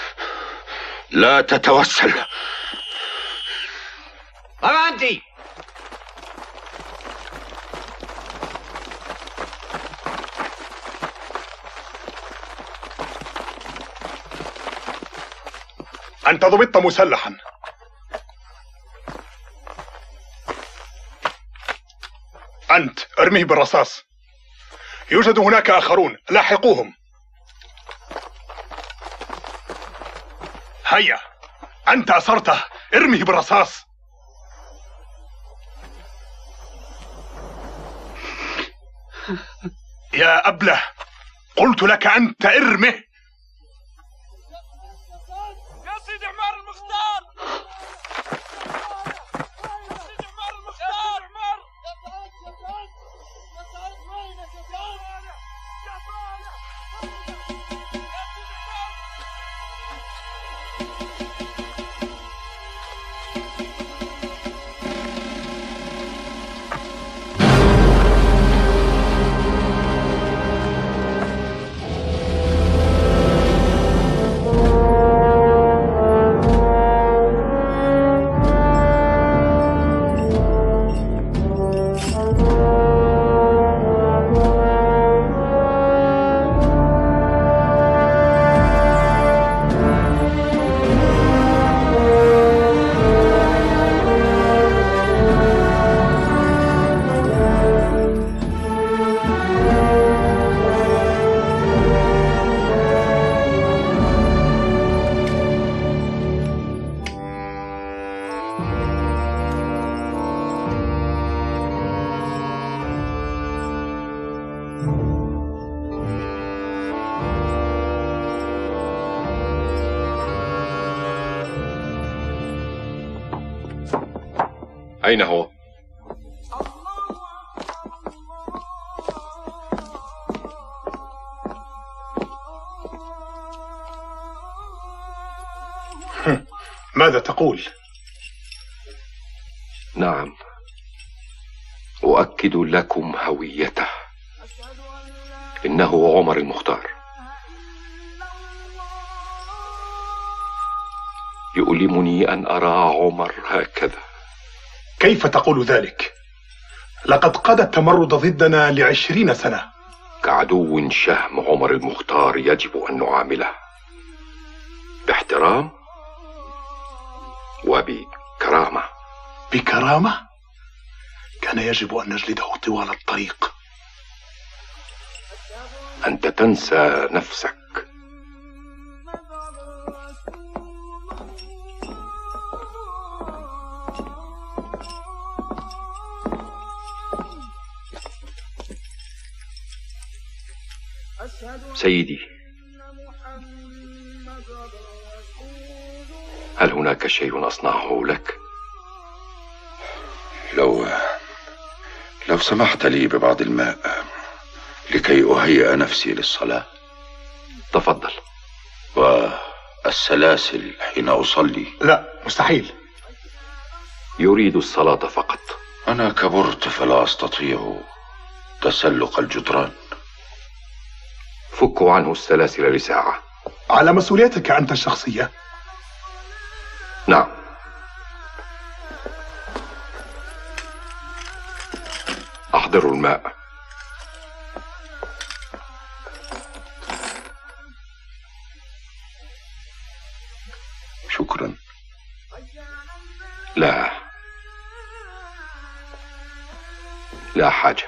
لا تتوسل. أمانتي. أنت ضبطت مسلحا. أنت ارميه بالرصاص. يوجد هناك آخرون، لاحقوهم. هيا، أنت أسرته، ارميه بالرصاص. يا أبله، قلت لك أنت ارمه. يا سيدي عمر المختار، يا سيدي عمر المختار، أين هو؟ ماذا تقول؟ نعم، أؤكد لكم هويته. إنه عمر المختار. يؤلمني أن أرى عمر هكذا. كيف تقول ذلك؟ لقد قاد التمرد ضدنا ل20 سنة. كعدو شهم عمر المختار يجب أن نعامله باحترام وبكرامة. بكرامة؟ كان يجب أن نجلده طوال الطريق. أنت تنسى نفسك. سيدي، هل هناك شيء أصنعه لك؟ لو سمحت لي ببعض الماء لكي أهيئ نفسي للصلاة. تفضل. والسلاسل حين أصلي؟ لا، مستحيل. يريد الصلاة فقط. أنا كبرت فلا أستطيع تسلق الجدران. فكوا عنه السلاسل لساعة. على مسؤوليتك أنت الشخصية. نعم. أحضروا الماء. شكرا. لا حاجة.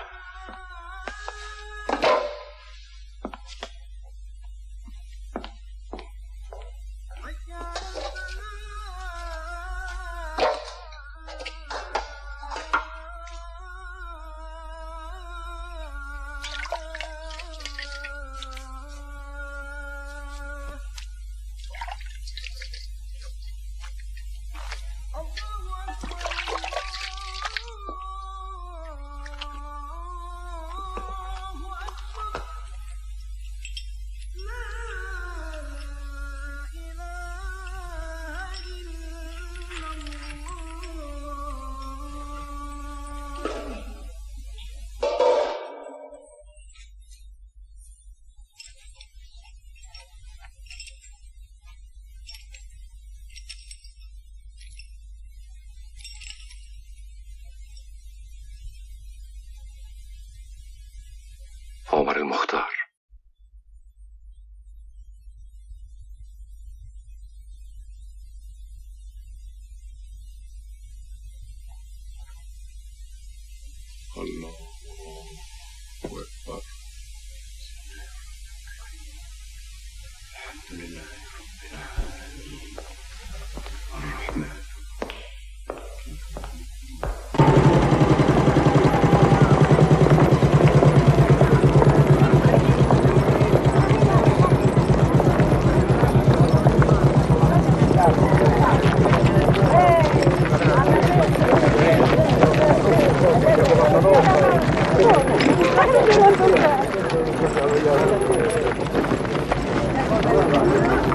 عمر المختار. الله أكبر. الحمد لله رب العالمين الرحمن. Thank you.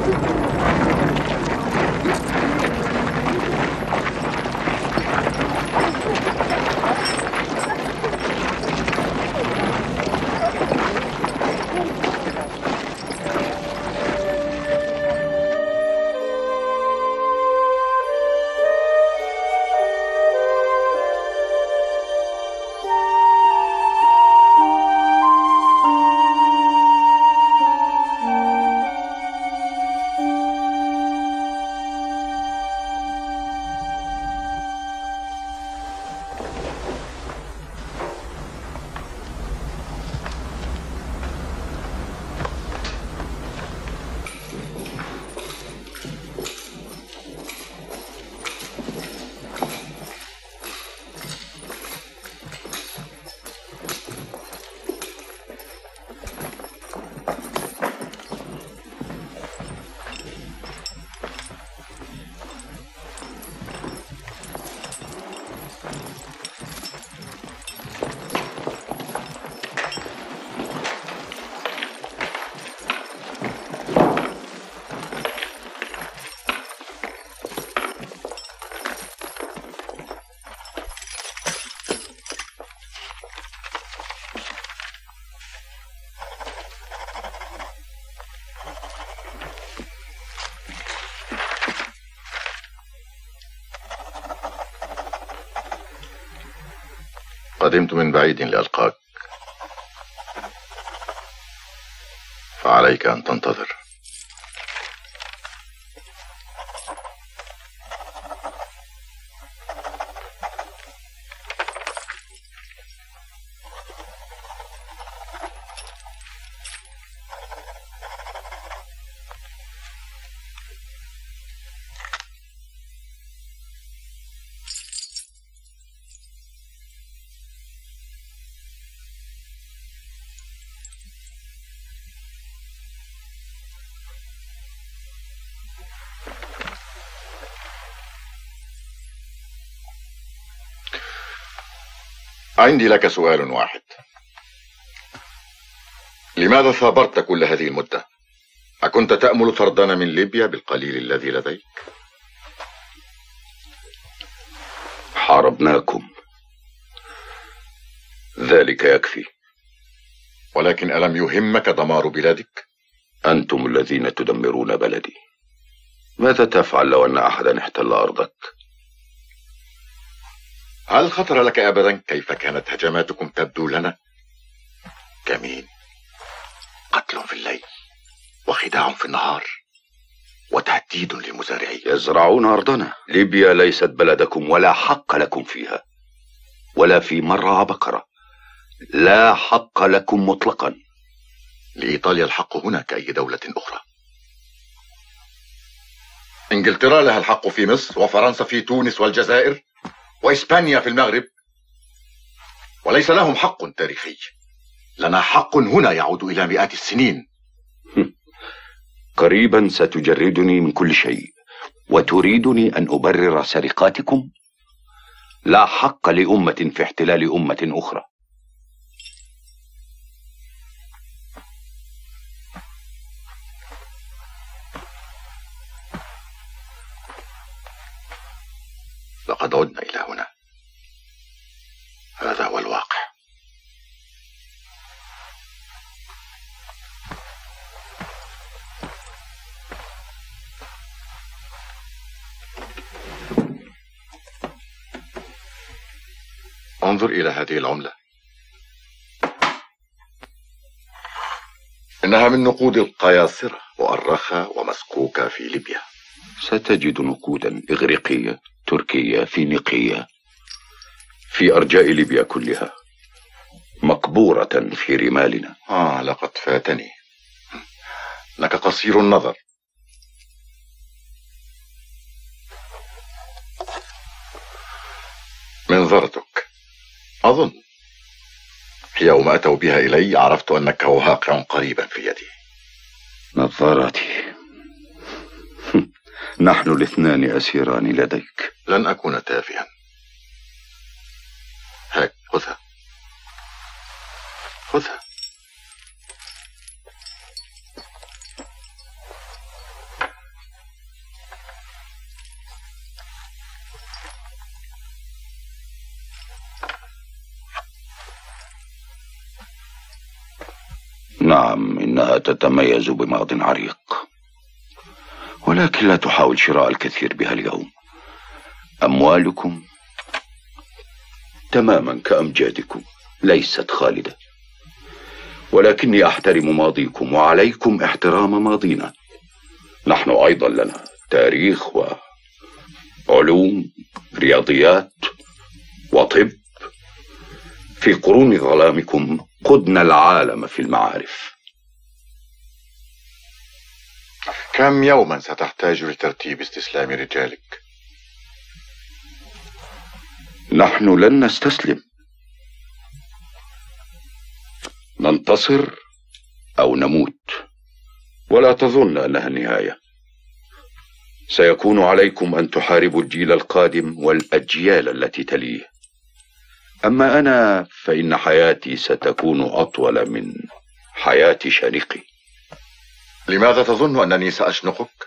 قدمت من بعيد لألقاك، فعليك أن تنتظر. عندي لك سؤال واحد. لماذا ثابرت كل هذه المدة؟ أكنت تأمل طردنا من ليبيا بالقليل الذي لديك؟ حاربناكم، ذلك يكفي. ولكن ألم يهمك دمار بلادك؟ أنتم الذين تدمرون بلدي. ماذا تفعل لو أن أحدا احتل أرضك؟ هل خطر لك أبدا كيف كانت هجماتكم تبدو لنا؟ كمين، قتل في الليل، وخداع في النهار، وتهديد للمزارعين. يزرعون أرضنا. ليبيا ليست بلدكم ولا حق لكم فيها، ولا في مرعى بقرة. لا حق لكم مطلقا. لإيطاليا الحق هنا كأي دولة أخرى. إنجلترا لها الحق في مصر، وفرنسا في تونس والجزائر، وإسبانيا في المغرب، وليس لهم حق تاريخي. لنا حق هنا يعود إلى مئات السنين. قريبا ستجردني من كل شيء، وتريدني أن أبرر سرقاتكم؟ لا حق لأمة في احتلال أمة أخرى. لقد عدنا إلى هنا. هذا هو الواقع. انظر إلى هذه العملة. إنها من نقود القياصرة وأرخة ومسكوكة في ليبيا. ستجد نقودا إغريقية، تركية، فينيقية، في أرجاء ليبيا كلها، مقبورة في رمالنا. لقد فاتني. لك قصير النظر. منظرتك أظن يوم أتوا بها إلي عرفت أنك واقع قريبا في يدي. نظارتي. نحن الاثنان أسيران لديك. لن أكون تافها. هاك، خذها خذها. نعم، إنها تتميز بماض عريق، ولكن لا تحاول شراء الكثير بها اليوم. أموالكم تماما كأمجادكم، ليست خالدة، ولكني أحترم ماضيكم وعليكم احترام ماضينا. نحن أيضا لنا تاريخ وعلوم، رياضيات وطب. في قرون ظلامكم قدنا العالم في المعارف. كم يوما ستحتاج لترتيب استسلام رجالك؟ نحن لن نستسلم. ننتصر أو نموت، ولا تظن أنها النهاية. سيكون عليكم أن تحاربوا الجيل القادم والأجيال التي تليه. أما أنا فإن حياتي ستكون أطول من حياة شريقي. لماذا تظن أنني سأشنقك؟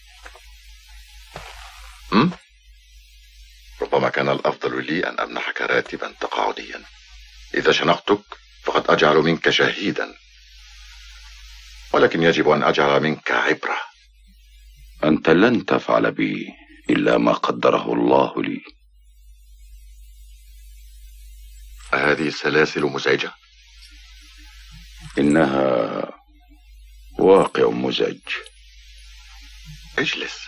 ربما كان الأفضل لي أن أمنحك راتبا تقاعديا. إذا شنقتك فقد أجعل منك شهيدا، ولكن يجب أن أجعل منك عبرة. أنت لن تفعل بي إلا ما قدره الله لي. هذه السلاسل مزعجة؟ إنها واقع مزعج. اجلس.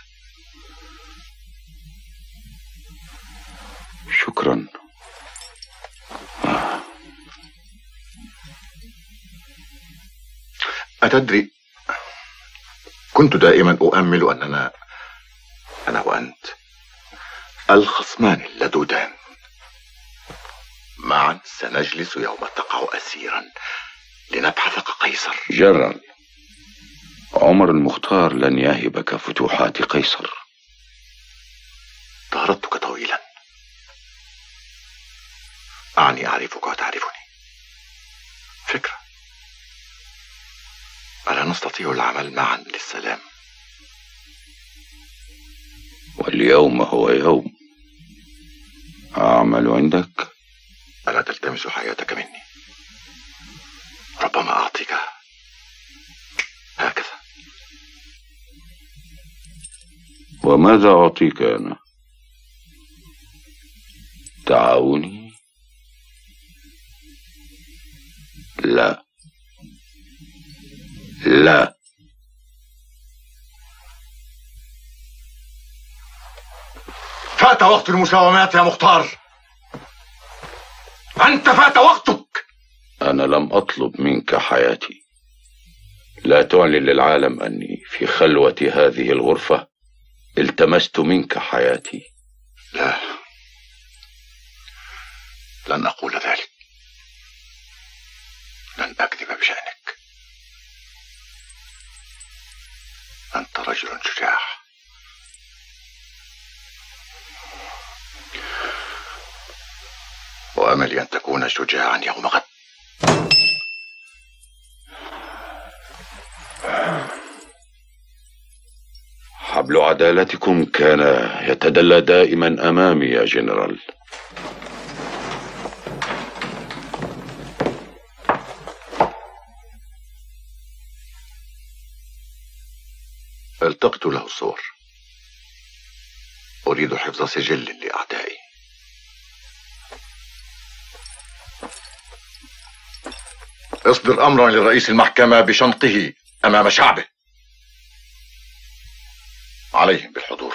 شكرا. أتدري، كنت دائما أؤمل أننا أنا وأنت الخصمان اللدودان معا سنجلس يوم تقع أسيرا لنبحث كقيصر. جنرال، عمر المختار لن يهبك فتوحات قيصر. طاردتك طويلا، أعني أعرفك وتعرفني. فكرة، ألا نستطيع العمل معا للسلام؟ واليوم هو يوم. أعمل عندك؟ ألا تلتمس حياتك مني؟ ربما أعطيك هكذا. وماذا أعطيك أنا؟ تعاوني؟ لا لا. فات وقت المساومات يا مختار، أنت فات وقتك. أنا لم أطلب منك حياتي. لا تعلن للعالم أني في خلوة هذه الغرفة التمست منك حياتي. لا، لن أقول ذلك. لن أكذب بشأنك. أنت رجل شجاع. وأملي أن تكون شجاعا يوم غد. حبل عدالتكم كان يتدلى دائما أمامي يا جنرال. التقط له الصور. أريد حفظ سجل لأعدائي. اصدر أمرا لرئيس المحكمة بشنقه أمام شعبه. عليهم بالحضور.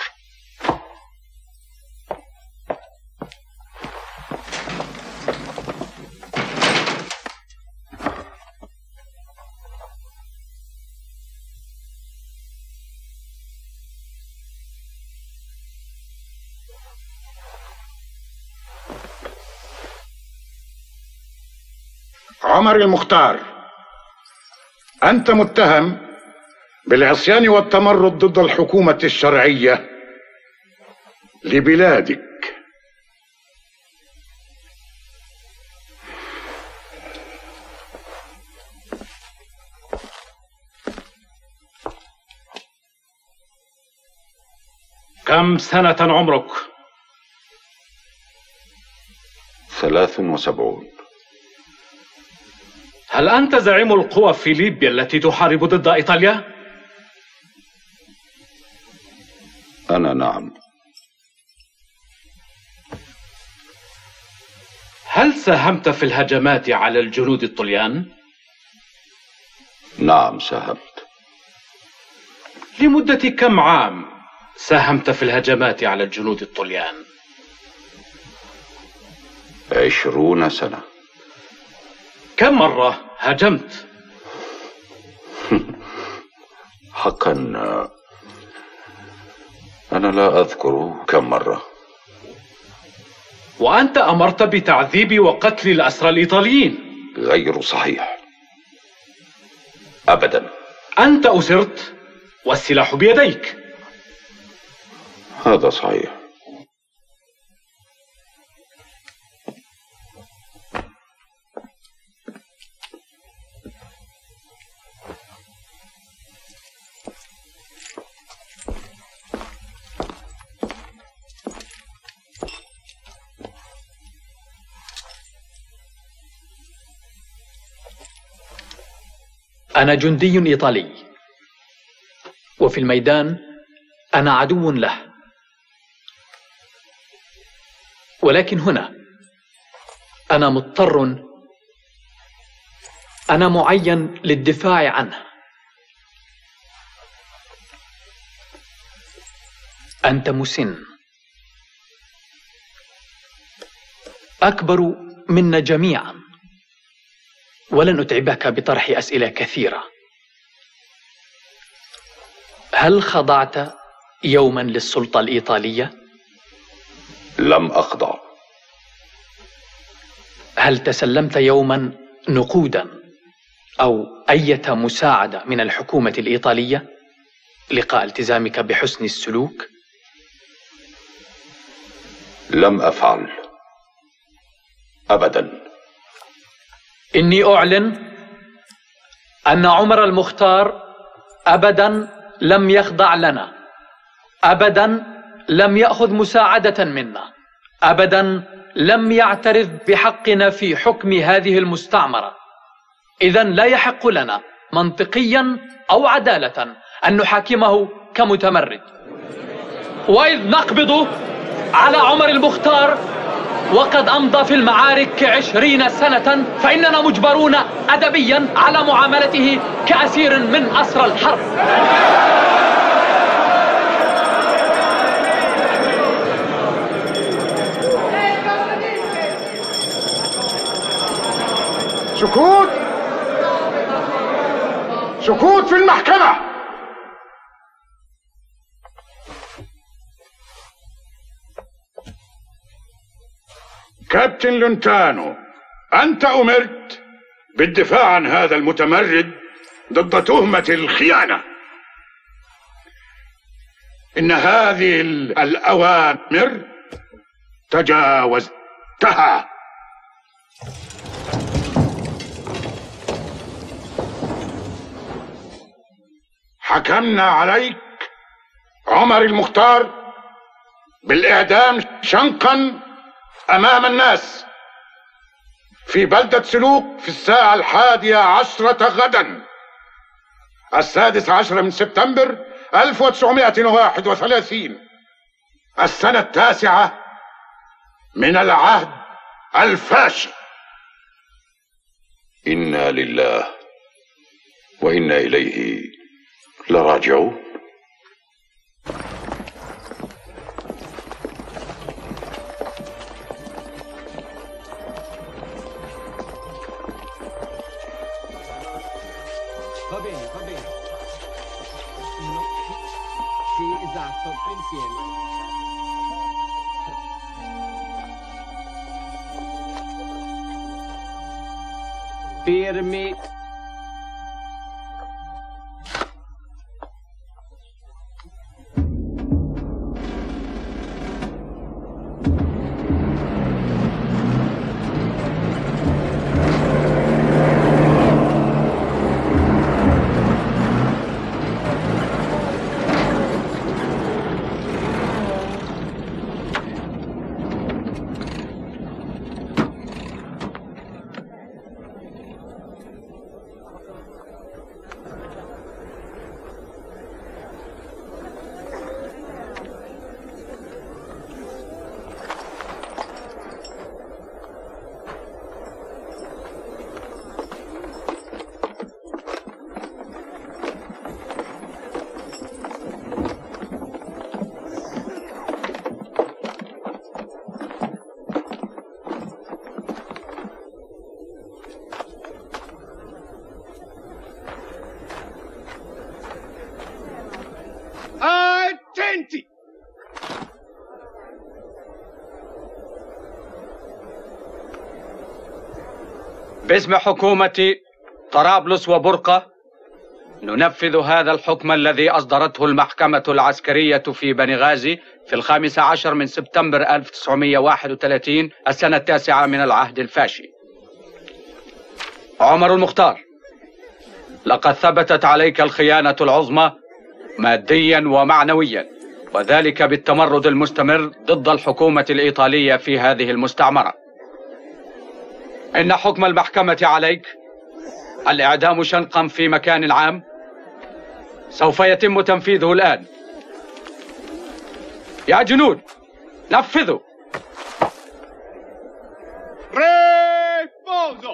عمر المختار، أنت متهم بالعصيان والتمرد ضد الحكومة الشرعية لبلادك. كم سنة عمرك؟ 73. هل أنت زعيم القوى في ليبيا التي تحارب ضد إيطاليا؟ أنا نعم. هل ساهمت في الهجمات على الجنود الطليان؟ نعم ساهمت. لمدة كم عام ساهمت في الهجمات على الجنود الطليان؟ 20 سنة. كم مرة هاجمت؟ حقا أنا لا أذكر كم مرة. وأنت أمرت بتعذيب وقتل الأسرى الإيطاليين. غير صحيح أبدا. أنت أسرت والسلاح بيديك. هذا صحيح. أنا جندي إيطالي، وفي الميدان أنا عدو له، ولكن هنا أنا مضطر، أنا معين للدفاع عنه. أنت مسن، أكبر منا جميعا، ولن أتعبك بطرح أسئلة كثيرة. هل خضعت يوما للسلطة الإيطالية؟ لم أخضع. هل تسلمت يوما نقودا أو أي مساعدة من الحكومة الإيطالية لقاء التزامك بحسن السلوك؟ لم أفعل أبدا. إني أعلن أن عمر المختار أبدا لم يخضع لنا، أبدا لم يأخذ مساعدة منا، أبدا لم يعترف بحقنا في حكم هذه المستعمرة. إذن لا يحق لنا منطقيا أو عدالة أن نحاكمه كمتمرد. وإذ نقبض على عمر المختار وقد أمضى في المعارك 20 سنة، فإننا مجبرون أدبيا على معاملته كأسير من أسرى الحرب. سكوت، سكوت في المحكمة. كابتن لونتانو، أنت أمرت بالدفاع عن هذا المتمرد ضد تهمة الخيانة. إن هذه الأوامر تجاوزتها. حكمنا عليك عمر المختار بالإعدام شنقا أمام الناس في بلدة سلوك في الساعة 11 غدا 16 من سبتمبر 1931 السنة 9 من العهد الفاشي. إنا لله وإنا إليه لراجعون. Va bene, va bene. No. Sì, esatto, insieme. Fermi. Attenti! باسم حكومة طرابلس وبرقة ننفذ هذا الحكم الذي أصدرته المحكمة العسكرية في بنغازي في 15 من سبتمبر 1931 السنة 9 من العهد الفاشي. عمر المختار، لقد ثبتت عليك الخيانة العظمى ماديا ومعنويا، وذلك بالتمرد المستمر ضد الحكومة الإيطالية في هذه المستعمرة. إن حكم المحكمة عليك الإعدام شنقا في مكان عام سوف يتم تنفيذه الآن. يا جنود، نفذوا. Riposo!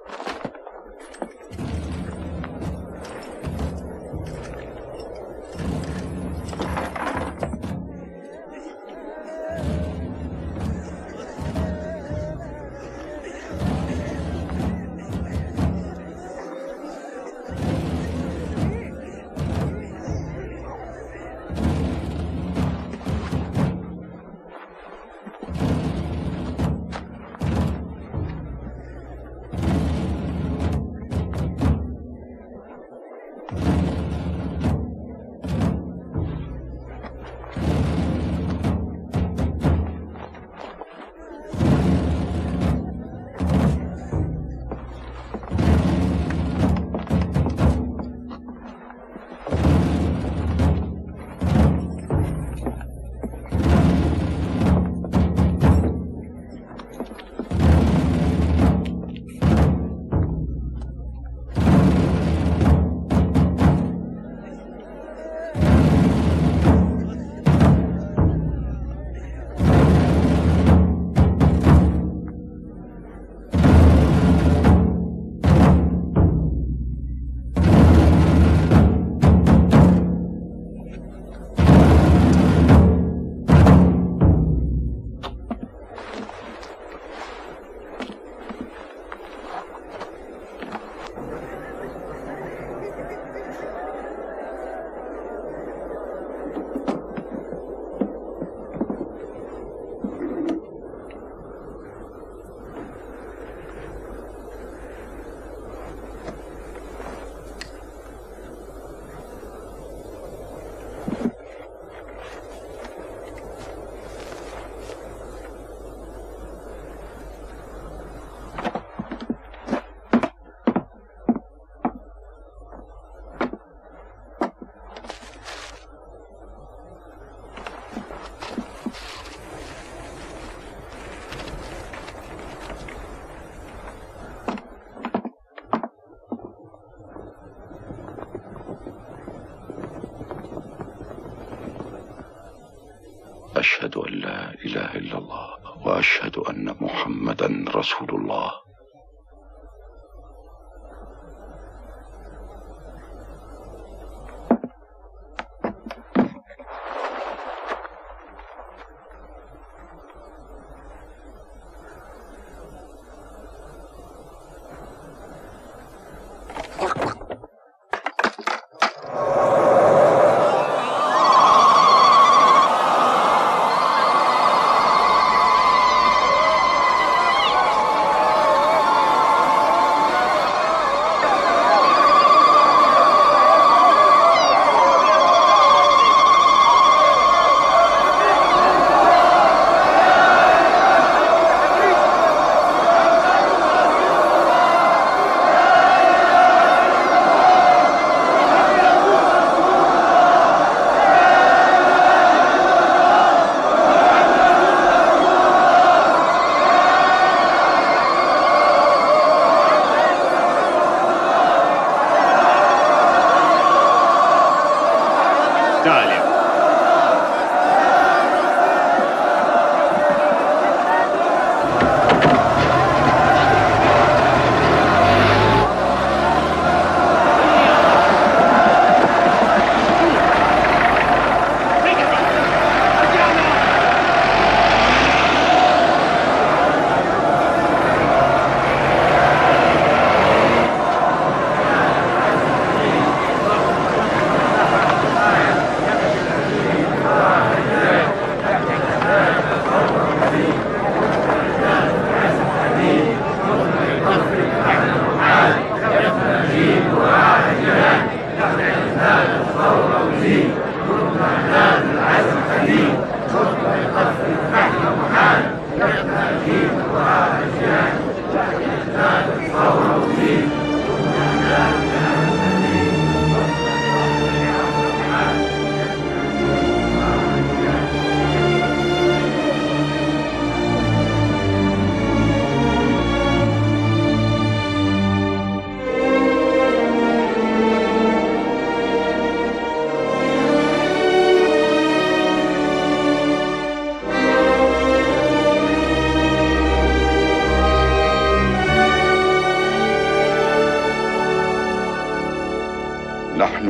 أشهد أن لا إله إلا الله وأشهد أن محمدا رسول الله.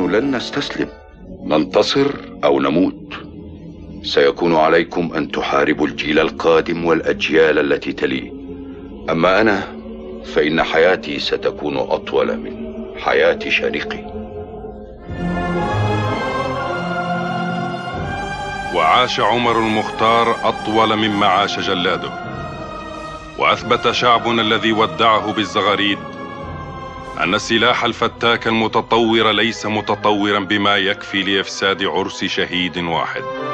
نحن لن نستسلم، ننتصر أو نموت. سيكون عليكم أن تحاربوا الجيل القادم والأجيال التي تليه. أما أنا فإن حياتي ستكون أطول من حياة شريقي. وعاش عمر المختار أطول مما عاش جلاده، وأثبت شعبنا الذي ودعه بالزغاريد أن السلاح الفتاك المتطور ليس متطورا بما يكفي لإفساد عرس شهيد واحد.